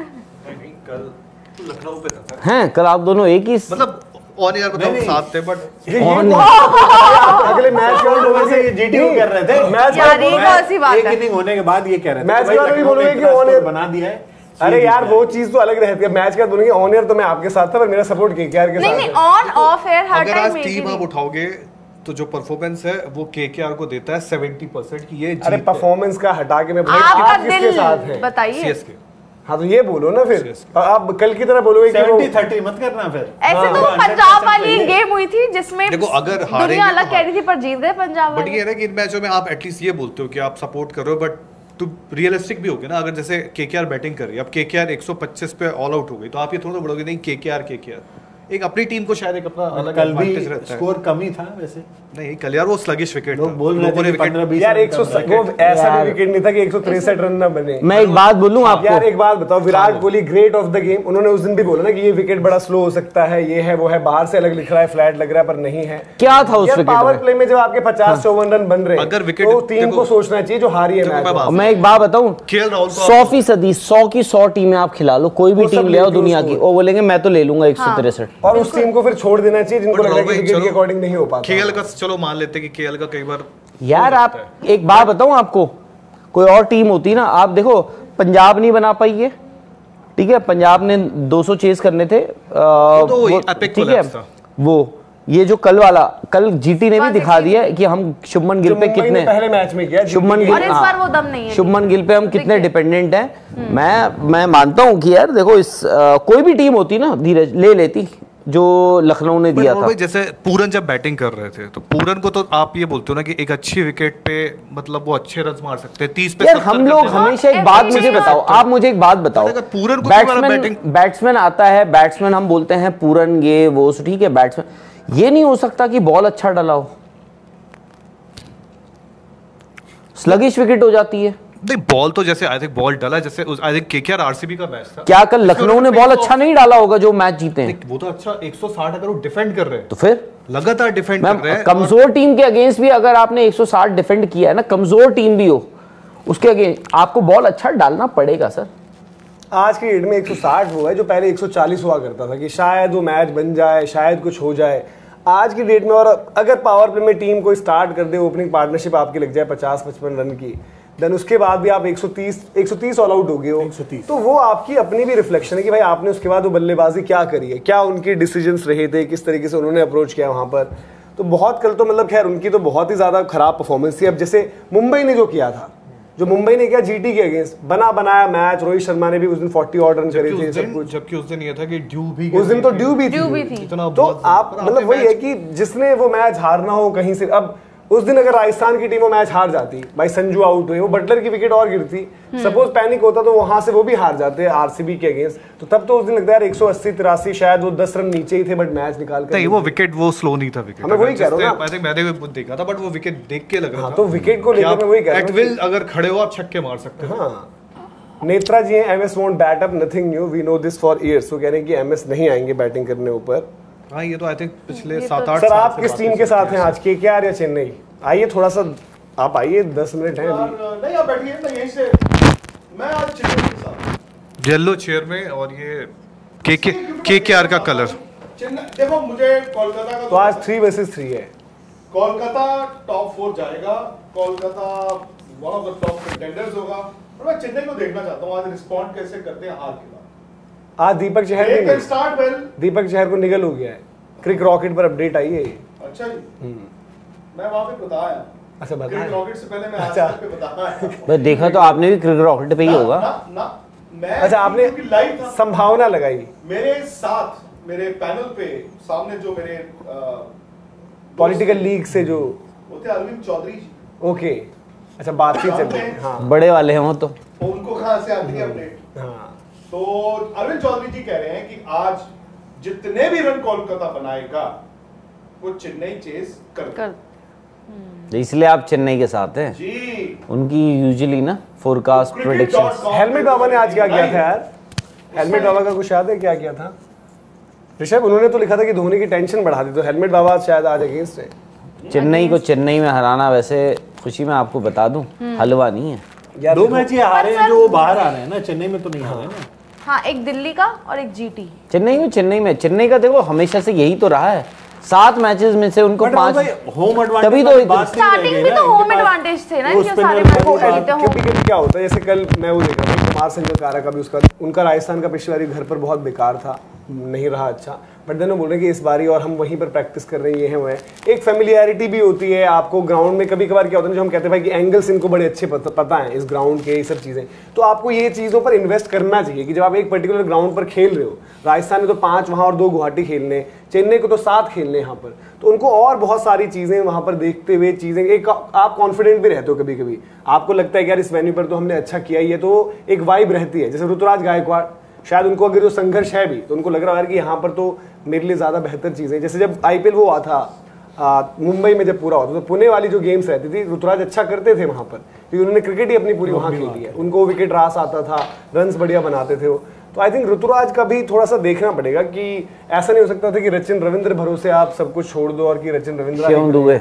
लखनऊ पे था हैं कल आप दोनों एक ही मतलब ऑन एयर बताओ साथ थे, बट अगले मैच के जीटी कर रहे थे। मैच एक इनिंग होने के बाद ये कह रहे थे मैच के बाद भी बोलोगे कि ऑन एयर बना दिया है। अरे यार वो चीज तो अलग रहती है, मैच के बाद बोलेंगे ऑन एयर तो मैं आपके साथ था पर मेरा सपोर्ट केकेआर के साथ है। नहीं नहीं ऑन ऑफ एयर हर टाइम। अगर आज टीम में आप उठाओगे तो जो परफॉर्मेंस है वो केकेआर को देता है सत्तर परसेंट की ये। अरे परफॉर्मेंस का हटा के मैं आपका दिल बताइए। सीएसके हाँ तो ये बोलो ना फिर, आप कल की तरह बोलोगे कि सत्तर थर्टी मत करना फिर। ऐसे तो पंजाब वाली गेम हुई थी जिसमें देखो अगर दुनिया अलग कह रही थी पर जीत गए पंजाब। बट ये है ना कि इन मैचों में आप एटलीस्ट ये बोलते हो कि आप सपोर्ट कर रहे हो, बट तुम रियलिस्टिक भी होगे ना। अगर जैसे केकेआर बैटिंग कर रही है, अब केकेआर एक सौ पच्चीस पे ऑल आउट हो गई, तो आप ये थोड़ा बोलोगे नहीं केकेआर केकेआर एक अपनी टीम को शायद एक अपना अलग कल भी स्कोर कम ही था वैसे। नहीं कल यार वो स्लगिश विकेट था, बोल रहे थे पंद्रह बीस यार एक सौ वो ऐसा भी विकेट नहीं था कि एक सौ तिरसठ रन ना बने। मैं एक बात बोलूं आपको यार, एक बात बताओ, Virat Kohli great of the game, उन्होंने उस दिन भी बोला ना कि ये विकेट बड़ा स्लो हो सकता है, ये है वो है, बाहर से अलग लिख रहा है, फ्लैट लग रहा है, पर नहीं है। क्या था उस विकेट में? पावर प्ले में जब आपके पचास चौवन रन बन रहे हैं, अगर विकेट तो टीम को सोचना चाहिए जो हारी है मैच। मैं एक बात बताऊं, सौ फीसदी सौ की सौ टीमें आप खिला लो, कोई भी टीम ले आओ दुनिया की, वो बोलेंगे मैं तो ले लूंगा एक सौ तिरसठ, और उस टीम को फिर छोड़ देना चाहिए जिनको लग रहा है कि विकेट के अकॉर्डिंग नहीं हो पाता। केएल का चलो मान लेते कि केएल का कई बार यार आप एक बात बताऊं आपको, कोई और टीम होती ना, आप देखो पंजाब नहीं बना पाई है, ठीक है, पंजाब ने दो सौ चेस करने थे, ठीक है, वो ये जो कल वाला, कल जीटी ने भी दिखा दिया कि हम शुभमन गिल पे कितने पहले मैच में किया, शुभमन गिल, और इस बार वो दम नहीं है, शुभमन गिल पे हम कितने डिपेंडेंट हैं। मैं मैं मानता हूं कि यार देखो इस आ, कोई भी टीम होती ना धीरज ले लेती जो लखनऊ ने दिया था। जैसे पूरन जब बैटिंग कर रहे थे तो पूरन को तो आप ये बोलते हो ना कि एक अच्छी विकेट पे मतलब वो अच्छे रन मार सकते हैं तीस पे। यार हम लोग हमेशा एक बात मुझे बताओ, आप मुझे एक बात बताओ, पूरन को बैट्समैन बैट्समैन आता है, बैट्समैन हम बोलते हैं पूरन ये वो ठीक है, बैट्समैन ये नहीं हो सकता कि बॉल अच्छा डला हो, स्लगिश विकेट हो जाती है। नहीं बॉल तो जैसे आई थिंक बॉल डाला, जैसे आई थिंक केकेआर आरसीबी का मैच था, क्या कल लखनऊ ने बॉल अच्छा नहीं डाला होगा जो मैच जीते हैं? वो तो अच्छा एक सौ साठ अगर वो डिफेंड कर रहे हैं तो फिर लगातार डिफेंड कर रहे हैं। कमजोर टीम के अगेंस्ट भी अगर आपने एक सौ साठ डिफेंड किया है ना, कमजोर टीम भी हो उसके अगेंस्ट आपको बॉल अच्छा डालना पड़ेगा सर। आज की डेट में एक सौ साठ वो है जो पहले एक सौ चालीस हुआ करता था कि शायद वो मैच बन जाए, शायद कुछ हो जाए। आज की डेट में और अगर पावर प्ले में टीम को स्टार्ट कर दे, ओपनिंग पार्टनरशिप आपकी लग जाए पचास पचपन रन की, देन उसके बाद भी आप एक सौ तीस ऑल आउट हो गए हो, तो वो आपकी अपनी भी रिफ्लेक्शन है कि भाई आपने उसके बाद वो बल्लेबाजी क्या करी है, क्या उनके डिसीजंस रहे थे, किस तरीके से उन्होंने अप्रोच किया वहां पर। तो बहुत कल तो मतलब खैर उनकी तो बहुत ही ज्यादा खराब परफॉर्मेंस थी। अब जैसे मुंबई ने जो किया था, जो मुंबई ने किया जीटी के अगेंस्ट, बना बनाया मैच, रोहित शर्मा ने भी उस दिन चालीस ऑर्डर रन करे थे सब कुछ, जबकि उस दिन ये था कि ड्यू भी उस दिन तो ड्यू भी थी। तो आप मतलब वही है कि जिसने वो मैच हारना हो कहीं से, अब उस दिन अगर राजस्थान की टीम वो मैच हार जाती, भाई संजू आउट हुए, वो बटलर की विकेट और गिरती, सपोज पैनिक होता तो वहां से वो भी हार जाते आरसीबी के अगेंस्ट, तो तब तो उस दिन लगता है एक सौ अस्सी तिरासी शायद वो दस रन नीचे ही थे, बट मैच निकाल कर नहीं, वो विकेट वो स्लो नहीं था विकेट, मैं वही कह रहा हूं ना, आई थिंक मैंने भी देखा था, बट वो विकेट देख के लग रहा था। तो विकेट को लेकर मैं वही कह रहा हूं, एट विल अगर खड़े हो आप छक्के मार सकते हो। हां, नेत्रा जी हैं, MS won't bat up, nothing new, we know this for years. वो कह रहे हैं कि एमएस नहीं आएंगे बैटिंग करने ऊपर। हां, ये तो आई थिंक पिछले सात आठ सर आप किस टीम के साथ हैं आज, केकेआर या चेन्नई? आइए थोड़ा सा आप आइए, दस मिनट हैं अभी। नहीं आप बैठिए, मैं यहीं से, मैं आज चेन्नई के साथ, येलो चेयर में, और ये के के केकेआर का कलर। चेन्नई देखो, मुझे कोलकाता का तो आज थ्री वर्सेस थ्री है, कोलकाता टॉप फोर जाएगा, Kolkata one of the top contenders होगा, और मैं चेन्नई को देखना चाहता हूं आज रिस्पॉन्ड कैसे करते हैं हार के बाद। आज Deepak Chahar They can start well. Deepak Chahar को निगल हो गया है, क्रिक रॉकेट पर अपडेट आई है। अच्छा जी, मैं वहां पे बताया। अच्छा बताया, क्रिक रॉकेट से पहले मैं आज अच्छा पे बताया। बस देखा तो आपने भी क्रिक रॉकेट पे ही होगा ना, ना, मैं अच्छा आपने लाइव था, संभावना लगाई मेरे साथ मेरे पैनल पे सामने जो मेरे पॉलिटिकल लीग से जो होते अरविंद चौधरी जी। ओके, अच्छा बातचीत चल रही है, हाँ बड़े वाले हैं वो तो, उनको कहां से आती है अपडेट? हाँ तो अरविंद चौधरी जी कह रहे हैं कि आज जितने भी रन कोलकाता बनाएगा वो चेन्नई चेस कर, कर। इसलिए आप चेन्नई के साथ हैं जी। उनकी यूजुअली ना फोरकास्ट प्रेडिक्शंस। हेलमेट बाबा ने आज क्या किया था यार? हेलमेट बाबा का कुछ याद है क्या किया था ऋषभ? उन्होंने तो लिखा था कि धोनी की टेंशन बढ़ा दी, तो हेलमेट बाबा शायद आज अगेंस्ट है। चेन्नई को चेन्नई में हराना वैसे खुशी में आपको बता दूं हलवा नहीं है। दो मैच ये हारे हैं जो वो बाहर आ रहे हैं ना, चेन्नई में तो नहीं हारे ना। हाँ, एक दिल्ली का और एक जीटी। चेन्नई में चेन्नई में चेन्नई का देखो हमेशा से यही तो रहा है, सात मैचेस में से उनको पांच होम एडवांटेज, तभी तो स्टार्टिंग भी तो होम एडवांटेज थे ना, कि सारे मैच को जीते हो। कभी क्या होता है, जैसे कल मैं वो देख रहा था कुमार संगकारा का भी, उसका उनका राजस्थान का पिछली बारी घर पर बहुत बेकार था, नहीं रहा अच्छा, बट देन वो बोल रहे कि इस बारी और हम वहीं पर प्रैक्टिस कर रहे हैं, ये है वो है, एक फेमिलियरिटी भी होती है आपको ग्राउंड में। कभी कभार क्या होता है जो हम कहते हैं भाई कि एंगल्स इनको बड़े अच्छे पता, पता है इस ग्राउंड के, ये सब चीजें, तो आपको ये चीजों पर इन्वेस्ट करना चाहिए कि जब आप एक पर्टिकुलर ग्राउंड पर खेल रहे हो, राजस्थान ने तो पांच वहां और दो गुवाहाटी खेलने, चेन्नई को तो सात खेलने यहाँ पर, तो उनको और बहुत सारी चीजें वहां पर देखते हुए चीजें, एक आप कॉन्फिडेंट भी रहते हो, कभी कभी आपको लगता है कि यार इस वेन्यू पर तो हमने अच्छा किया ही है, तो एक वाइब रहती है। जैसे ऋतुराज गायकवाड़, शायद उनको अगर जो संघर्ष है भी तो उनको लग रहा है कि यहाँ पर तो मेरे लिए ज्यादा बेहतर चीजें, जैसे जब आईपीएल वो हुआ था मुंबई में जब पूरा होता तो पुणे वाली जो गेम्स रहती थी ऋतुराज अच्छा करते थे वहां पर, क्योंकि उन्होंने क्रिकेट ही अपनी पूरी वहां खेली है, उनको विकेट रास आता था, रन्स बढ़िया बनाते थे वो। तो आई थिंक ऋतुराज का भी थोड़ा सा देखना पड़ेगा कि ऐसा नहीं हो सकता था कि रचिन रविंद्र भरोसे आप सब कुछ छोड़ दो और कि रचिन रविंद्र दुबे।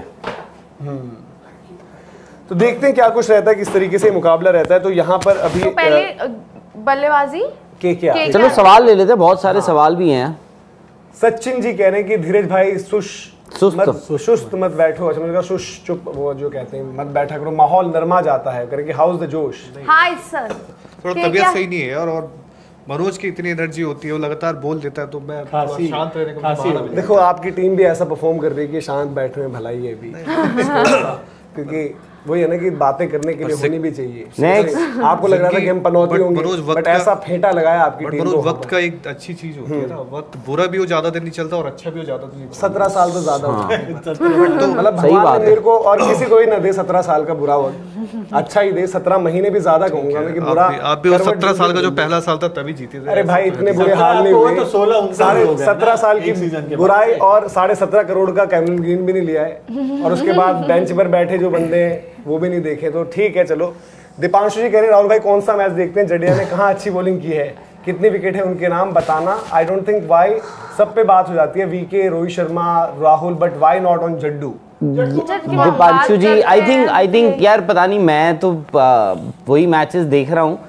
तो देखते हैं क्या कुछ रहता है, किस तरीके से मुकाबला रहता है। तो यहाँ पर अभी तो पहले बल्लेबाजी के क्या, चलो सवाल ले लेते हैं, बहुत सारे सवाल भी हैं। सचिन जी कह रहे हैं कि धीरज भाई सुश सुस्त मत सुस्त मत बैठो, अच्छा मैंने कहा शुश चुप, वो जो कहते हैं मत बैठा करो, माहौल नरमा जाता है करके, हाउस द जोश। हाय सर, थोड़ा तबीयत सही नहीं है यार, और मनोज की इतनी एनर्जी होती है, वो लगातार बोल देता है, तो मैं शांत रहने का बहाना मिल देखो आपकी टीम भी ऐसा परफॉर्म कर रही है कि शांत बैठने में भलाई है भी क्योंकि वही है ना कि बातें करने के लिए होनी भी चाहिए। नेक्स्ट आपको लग रहा था कि हम पनौती होंगे, बट ऐसा फेंटा लगाया आपकी टीम को। वक्त का एक अच्छी चीज होती है ना, वक्त बुरा भी हो ज्यादा देर नहीं चलता और अच्छा भी हो ज्यादा दिन। सत्रह साल तो ज्यादा मतलब भगवान ने मेरे को और किसी को ही ना दे सत्रह साल का बुरा वक्त, अच्छा ही दे, सत्रह महीने भी ज्यादा कहूंगा मैं कि बुरा। आप भी सत्रह साल का जो पहला साल था तभी जीते थे। अरे भाई इतने बुरे हाल नहीं हुए, साढ़े सत्रह साल की बुराई और साढ़े सत्रह करोड़ का कैमरन ग्रीन भी नहीं लिया है, और उसके बाद बेंच पर बैठे जो बंदे हैं वो भी नहीं देखे, तो ठीक है चलो। दीपांशु जी कह रहे हैं राहुल भाई कौन सा मैच देखते हैं, जडेजा ने कहाँ अच्छी बॉलिंग की है, कितनी विकेट है, उनके नाम बताना। आई डोंट थिंक वाई सब पे बात हो जाती है, VK, Rohit Sharma, Rahul, but why not on Jaddu. Deepanshu ji I think I think यार पता नहीं, मैं तो वही मैचेस देख रहा हूँ,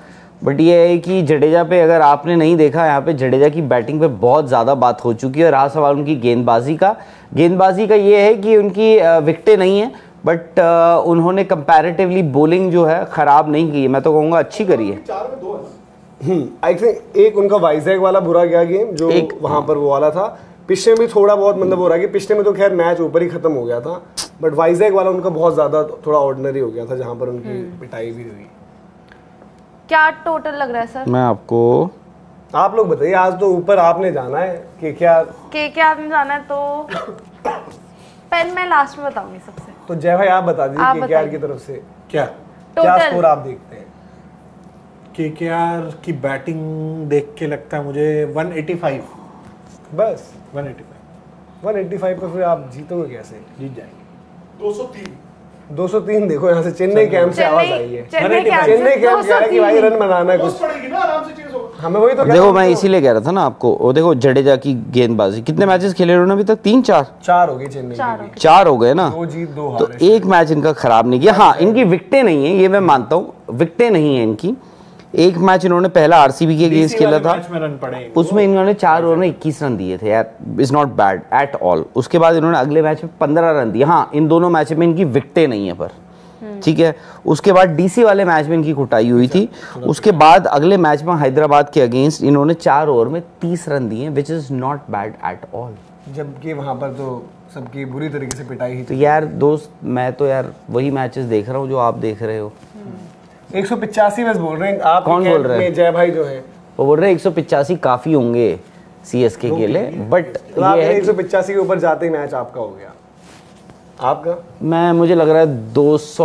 बट ये है कि जडेजा पे अगर आपने नहीं देखा, यहाँ पे जडेजा की बैटिंग पे बहुत ज़्यादा बात हो चुकी है। रहा सवाल उनकी गेंदबाजी का, गेंदबाजी का ये है कि उनकी विकेटें नहीं है, बट उन्होंने कंपैरेटिवली बॉलिंग जो है ख़राब नहीं की है, मैं तो कहूँगा अच्छी करी है। आई थिंक एक उनका वाइजैग वाला बुरा गया गेम जो एक वहाँ पर वो वाला था, पिछले में थोड़ा बहुत मतलब हो रहा है कि पिछले में तो खैर मैच ऊपर ही खत्म हो गया था, बट वाइजैग वाला उनका बहुत ज़्यादा थोड़ा ऑर्डिनरी हो गया था जहाँ पर उनकी पिटाई भी हुई। क्या टोटल लग रहा है सर? मैं आपको आप लोग बताइए, आज तो ऊपर आपने जाना है कि क्या के क्या आपने जाना है, तो पेन मैं लास्ट में बताऊंगी सबसे। तो जय भाई आप बता दीजिए केकेआर की तरफ से क्या क्या स्कोर आप देखते हैं? केकेआर की बैटिंग देख के लगता है मुझे एक सौ पचासी, बस एक सौ पचासी एक सौ पचासी पे फिर आप जीतोगे कैसे? जीत जाएंगे। दो सौ तीन दो सौ तीन देखो यहाँ से चेन्नई कैंप से आवाज आई है, चेन्नई कैंप चेन्नई कैंप कह रहा है कि भाई रन बनाना है कुछ, पड़ेगी ना आराम से चीज होगा। हमें वही तो देखो मैं इसीलिए कह रहा था ना आपको, वो देखो जडेजा की गेंदबाजी, कितने मैचेस खेले उन्होंने अभी तक? तीन चार चार हो गए चेन्नई के, चार हो गए ना, दो जीत दो हार, तो एक मैच इनका खराब नहीं किया। हाँ इनकी विकेटें नहीं है, ये मैं मानता हूँ, विकेटें नहीं है इनकी। एक मैच इन्होंने पहला आरसीबी के अगेंस्ट खेला था, उसमें इन्होंने चार ओवर में इक्कीस रन दिए थे यार, is not bad at all. उसके बाद इन्होंने अगले मैच में पंद्रह रन दिए। हाँ इन दोनों मैच में इनकी विकेटें नहीं है पर ठीक है। उसके बाद डीसी वाले मैच में इनकी कुटाई हुई थी। उसके बाद अगले मैच में हैदराबाद के अगेंस्ट इन्होंने चार ओवर में तीस रन दिए, which is not bad at all, जबकि वहां पर तो सबकी बुरी तरीके से पिटाई ही। तो यार दोस्त मैं तो यार वही मैचेस देख रहा हूँ जो आप देख रहे हो। एक सौ पिचासी बस बोल रहे हैं आप, कौन बोल रहे हैं? जय भाई जो है वो बोल रहे हैं एक सौ पिचासी काफी होंगे सीएसके के लिए, बट ये एक सौ पिचासी के ऊपर जाते ही मैच आपका हो गया। आपका? मैं मुझे लग रहा है दो सौ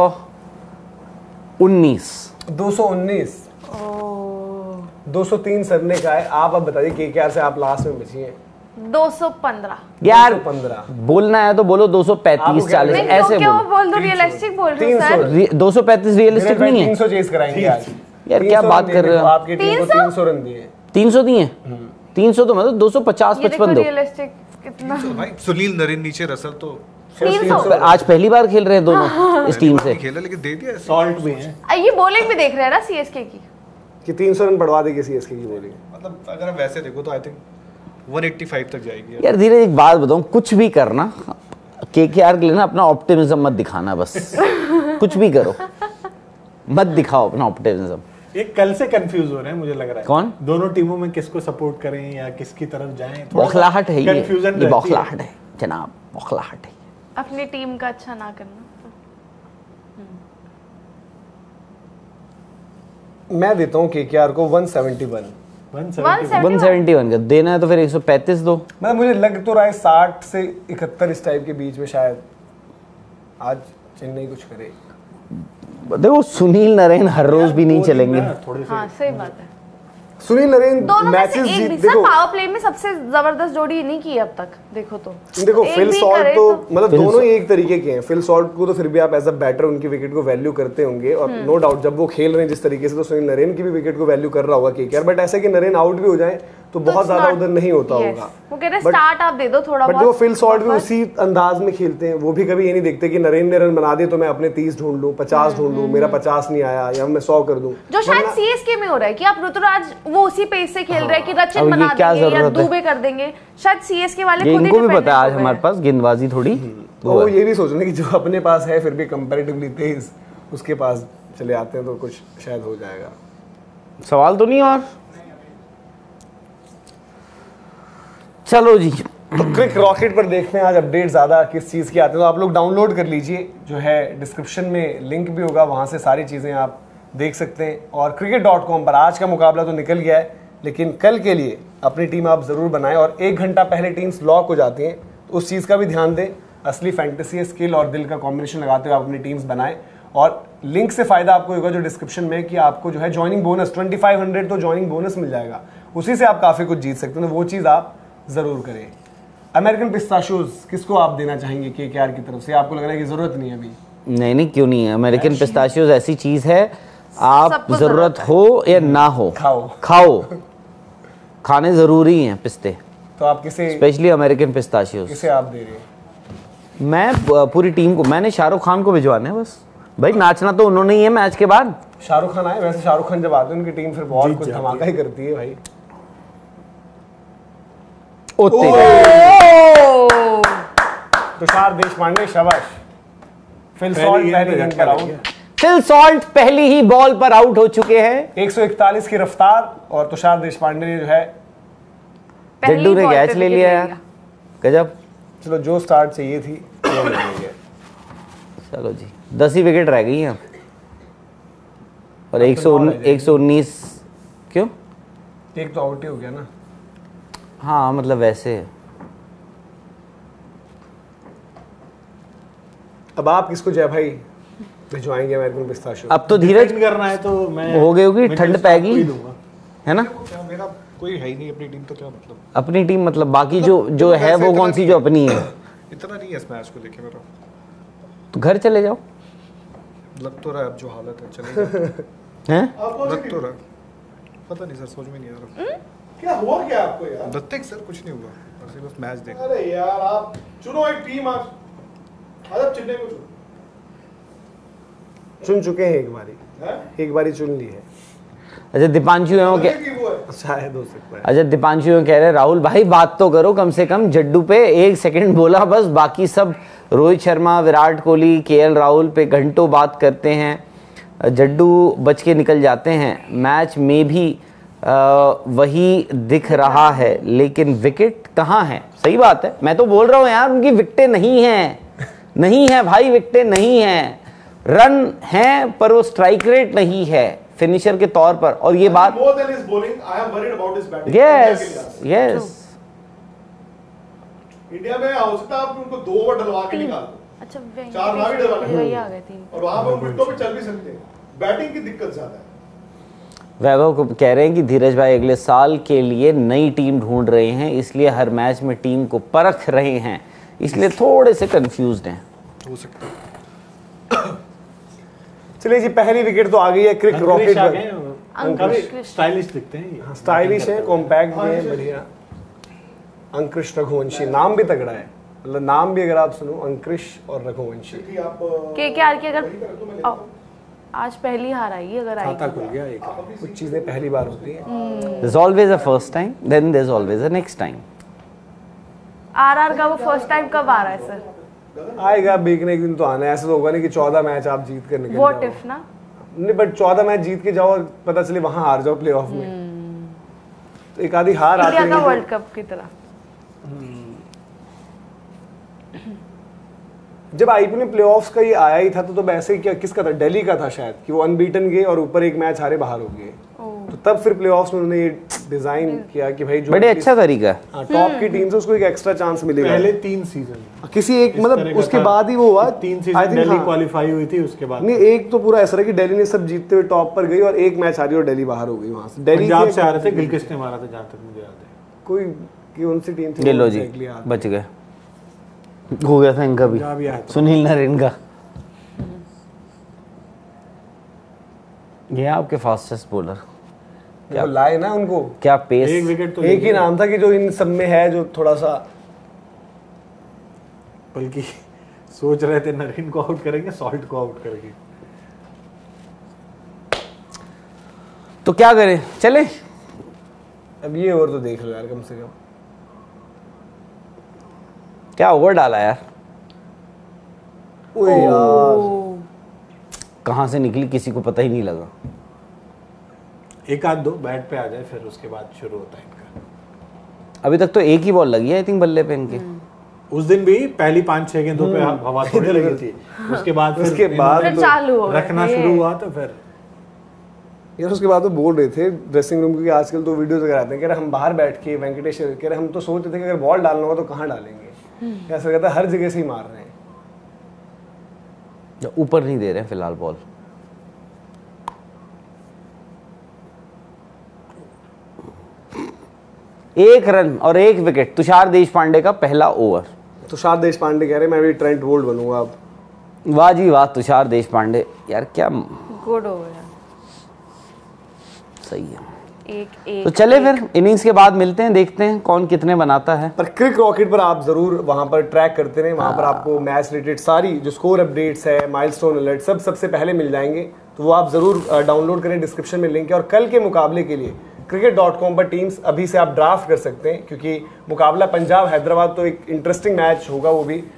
उन्नीस दो सौ उन्नीस दो सौ तीन सरने का है। आप अब बताइए केकेआर से आप लास्ट में बची हैं। दो सौ पंद्रह यार पंद्रह बोलना है तो बोलो दो सौ पैंतीस चालीस ऐसे क्या बोलो। बोल दो, रियलिस्टिक बोल रहे हो सर। दो सौ पैंतीस रियलिस्टिक नहीं है? तीन सौ चेस कराएंगे आज। यार क्या बात कर रहे हो? आपकी टीम को तीन सौ रन दिए। तीन सौ दिए? तीन सौ तो मतलब दो सौ पचास पचपन दो। रियलिस्टिक कितना भाई सुनील नरेन नीचे रसल तो तीन सौ आज पहली बार खेल रहे हैं दोनों इस टीम से। खेला लेकिन दे दिया, सॉल्ट भी है। ये बॉलिंग भी देख रहे हैं ना सीएसके की कि तीन सौ रन बढ़वा देगी सीएसके की बॉलिंग। मतलब अगर आप वैसे देखो तो आई थिंक एक सौ पचासी तक जाएगी। यार धीरे एक बात बताऊं, कुछ भी करना केकेआर के लिए ना अपना ऑप्टिमिज्म मत दिखाना, बस कुछ भी करो मत दिखाओ अपना ऑप्टिमिज्म। ये कल से कंफ्यूज हो रहे हैं मुझे लग रहा है। कौन? दोनों टीमों में किसको सपोर्ट करें या किसकी तरफ जाएं? बौखलाहट है ये, कंफ्यूजन ये बौखलाहट है जनाब, बौखलाहट है। अपनी टीम का अच्छा ना करना। मैं देता हूँ केकेआर को एक सौ इकहत्तर। एक सौ इकहत्तर का देना है तो फिर एक सौ पैंतीस दो। मतलब मुझे लग तो रहा है साठ से इकहत्तर इस टाइप के बीच में शायद आज चेन्नई कुछ करे। देखो सुनील नरेन हर रोज भी नहीं चलेंगे। हाँ सही बात है। सुनील नरेन मैचेस जीत, देखो पावर प्ले में सबसे जबरदस्त जोड़ी नहीं की अब तक देखो तो। देखो फिल सॉल्ट तो मतलब दोनों ही एक तरीके के हैं। फिल सॉल्ट को तो फिर भी आप एज अ बैटर उनकी विकेट को वैल्यू करते होंगे और नो डाउट जब वो खेल रहे हैं जिस तरीके से तो सुनील नरेन की भी विकेट को वैल्यू कर रहा होगा केकेआर, बट ऐसे कि नरेन आउट भी हो जाए तो बहुत ज्यादा उधर नहीं होता होगा। वो कह रहे स्टार्ट आप दे दो थोड़ा बहुत। बट वो फिल सॉल्ट भी उसी अंदाज में खेलते हैं, वो भी कभी ये नहीं देखते कि नरेन ने रन बना दिए तो मैं अपने तीस ढूंढ लूं, पचास ढूंढ लूं, मेरा पचास नहीं आया या मैं सौ कर दूं, जो शायद सीएसके में हो रहा है कि आप ऋतुराज वो उसी पेस से खेल रहे हैं कि रचिन बना देंगे या दुबे कर देंगे। शायद सीएसके वाले खुद ही इनको भी पता है आज हमारे पास गेंदबाजी थोड़ी, तो वो ये भी सोच रहे हैं कि जो अपने पास है फिर भी कंपैरेटिवली तेज उसके पास चले आते हैं तो कुछ शायद हो जाएगा। सवाल तो नहीं और चलो जी तो क्विक रॉकेट पर देखते हैं आज अपडेट ज़्यादा किस चीज़ की आते हैं, तो आप लोग डाउनलोड कर लीजिए, जो है डिस्क्रिप्शन में लिंक भी होगा, वहाँ से सारी चीज़ें आप देख सकते हैं। और क्रिकेट डॉट कॉम पर आज का मुकाबला तो निकल गया है, लेकिन कल के लिए अपनी टीम आप ज़रूर बनाएं और एक घंटा पहले टीम्स लॉक हो जाती हैं, तो उस चीज़ का भी ध्यान दें। असली फैंटेसी स्किल और दिल का कॉम्बिनेशन लगाते हुए आप अपनी टीम्स बनाएं और लिंक से फ़ायदा आपको होगा जो डिस्क्रिप्शन में कि आपको जो है joining bonus twenty five hundred तो ज्वाइनिंग बोनस मिल जाएगा, उसी से आप काफ़ी कुछ जीत सकते हैं, तो वो चीज़ आप ज़रूर करें। अमेरिकन पिस्ताशियोज किसको आप देना चाहेंगे केकेआर की तरफ से? आपको लग रहा है कि जरूरत नहीं है अभी? नहीं नहीं क्यों नहीं है, अमेरिकन पिस्ताशियोज ऐसी चीज है आप जरूरत हो या ना हो खाओ खाओ खाने जरूरी हैं पिस्ते। तो आप किसे स्पेशली अमेरिकन पिस्ताशियोज किसे आप दे रहे हैं? मैं पूरी टीम को, मैंने शाहरुख खान को भिजवाना है बस भाई, नाचना तो उन्होंने ही है मैच के बाद। शाहरुख खान आए, वैसे शाहरुख खान जब आते हैं उनकी टीम फिर बहुत कुछ धमाका ही करती है भाई। तुषार देशपांडे शाबाश। फिल सॉल्ट पहली गेंद पर आउट। फिल सॉल्ट पहली ही बॉल पर आउट हो चुके हैं। एक सौ इकतालीस की रफ्तार और तुषार देशपांडे ने जो है जड्डू ने कैच ले लिया यार, गजब। चलो जो स्टार्ट चाहिए थी वो मिल गई। चलो जी दस ही विकेट रह गई हैं और एक सौ एक सौ उन्नीस क्यों? एक तो आउट ही हो गया ना। हाँ मतलब वैसे। अब आप किसको जय भाई भिजवाएंगे अमेरिकन पिस्ताशियो? अब तो धीरज करना है तो मैं हो गई होगी, ठंड पैगी है ना। क्या मेरा कोई है ही नहीं अपनी टीम, तो क्या मतलब अपनी टीम मतलब बाकी जो जो है वो कौन सी जो अपनी है? इतना नहीं है इस मैच को लेके मेरा। तो घर चले जाओ। लग तो रहा है अब जो हालत है चले जाओ। हैं? लग तो रहा है, पता नहीं सर, समझ में नहीं आ रहा क्या हुआ क्या आपको यार? दत्तेक सर कुछ नहीं हुआ, बस बस मैच देख। अरे यार आप चुनो एक टीम, आज आज चेन्नई को चुनो। चुन चुके हैं एक बारी, हैं? एक बारी चुन ली है। अच्छा दीपांशु है क्या? शायद हो सकता है। अच्छा दीपांशु कह रहे राहुल भाई बात तो करो कम से कम, जड्डू पे एक सेकंड बोला बस, बाकी सब रोहित शर्मा, विराट कोहली, केएल राहुल पे घंटों बात करते हैं, जड्डू बच के निकल जाते हैं। मैच में भी आ, वही दिख रहा है लेकिन विकेट कहाँ है? सही बात है, मैं तो बोल रहा हूँ यार उनकी विकेटें नहीं हैं, नहीं है भाई विकेटें नहीं हैं, रन हैं पर वो स्ट्राइक रेट नहीं है फिनिशर के तौर पर। और ये बात यस यस इंडिया में हो सकता है आप उनको दो ओवर डलवा के निकाल दो। अच्छा चार ना भी डलवा वही आ गए तीन और वहां पर विकेटों पे चल भी सकते हैं। बैटिंग की दिक्कत ज्यादा है। वैभव को कह रहे हैं कि धीरज भाई अगले साल के लिए नई टीम ढूंढ रहे हैं, इसलिए हर मैच में टीम को परख रहे हैं, इसलिए थोड़े से कंफ्यूज्ड हैं। हो सकता है। चलिए जी पहली विकेट तो आ गई है। क्रिक रॉकेट स्टाइलिश दिखते हैं ये, स्टाइलिश है, कॉम्पैक्ट भी है, बढ़िया। अंकुश रघुवंशी नाम भी तगड़ा है, मतलब नाम भी अगर आप सुनो अंकुश और रघुवंशी। केकेआर की अगर आज पहली हार आई अगर आई खाता खुल गया एक। कुछ चीजें पहली बार होती है। There's always a first time, then there's always a next time. RR का वो फर्स्ट टाइम कब आ रहा है सर? आएगा बीकने एक दिन तो आना है। ऐसा तो होगा नहीं कि चौदह मैच आप जीत कर निकल What जाओ। if ना? नहीं बट चौदह मैच जीत के जाओ और पता चले वहां हार जाओ प्ले ऑफ में, तो एक आधी हार आती है। इंडिया का वर्ल्ड कप की तरह। जब आईपीएल में प्लेऑफ्स का ये आया ही था तो तब ऐसे क्या किसका था? दिल्ली का था शायद, कि वो अनबीटन गए और ऊपर एक मैच हारे बाहर हो गए। तो तब फिर प्लेऑफ्स में उन्होंने ये डिजाइन किया कि भाई जो बड़े अच्छा तरीका है। हाँ, टॉप की टीम से उसको एक एक्स्ट्रा चांस मिलेगा। पहले तीन सीजन किसी एक मतलब उसके बाद ही वो हुआ। तीन सीजन दिल्ली क्वालीफाई हुई थी, उसके बाद नहीं एक तो पूरा ऐसा रहा कि दिल्ली ने सब जीतते हुए टॉप पर गई और एक मैच हारी और दिल्ली बाहर हो गई वहां से। दिल्ली पंजाब से आ रहे थे, गिलक्रिस्ट ने मारा था जहां तक मुझे याद है। कोई कौन सी टीम थी? ये लो जी बच गए, हो गया था इनका भी, सुनील नरेन का। ये आपके फास्टेस्ट बॉलर क्या लाए ना उनको, क्या पेस। एक विकेट तो एक ही नाम था कि जो इन सब में है, जो थोड़ा सा बल्कि सोच रहे थे नरेन को आउट करेंगे, सॉल्ट को आउट करेंगे। तो क्या करें, चले अब ये ओवर तो देख लो यार कम से कम। क्या ओवर डाला यार, ओए यार कहां से निकली किसी को पता ही नहीं लगा। एक आध दो बैट पे आ जाए फिर उसके बाद शुरू होता है इनका। अभी तक तो एक ही बॉल लगी है आई थिंक बल्ले पे इनके। उस दिन भी पहली पांच छह गेंदों पे हवा थोड़ी लगी थी, उसके बाद फिर उसके बाद फिर चालू हो रखना शुरू हुआ तो फिर यार उसके बाद वो बोल रहे थे ड्रेसिंग रूम, क्योंकि आजकल तो वीडियोस वगैरह आते हैं, कह रहे हम बाहर बैठ के वेंकटेश कह रहे हम तो सोच रहे थे कि अगर बॉल डालना होगा तो कहाँ डालेंगे। ऐसा कहता है हर जगह से ही मार रहे हैं, ऊपर नहीं दे रहे हैं फिलहाल बॉल। एक रन और एक विकेट तुषार देशपांडे का पहला ओवर। तुषार देशपांडे कह रहे मैं भी ट्रेंट बोल्ट बनूंगा अब। वाह जी वाह तुषार देशपांडे, यार क्या गुड ओवर है, सही है। एक एक तो चले फिर इनिंग्स के बाद मिलते हैं, देखते हैं कौन कितने बनाता है। पर क्रिक रॉकेट पर आप जरूर वहां पर ट्रैक करते रहें, वहां पर आपको मैच रिलेटेड सारी जो स्कोर अपडेट्स है, माइलस्टोन अलर्ट सब सबसे पहले मिल जाएंगे। तो वो आप ज़रूर डाउनलोड करें, डिस्क्रिप्शन में लिंक है। और कल के मुकाबले के लिए क्रिकेट डॉट कॉम पर टीम्स अभी से आप ड्राफ्ट कर सकते हैं, क्योंकि मुकाबला पंजाब हैदराबाद तो एक इंटरेस्टिंग मैच होगा वो भी।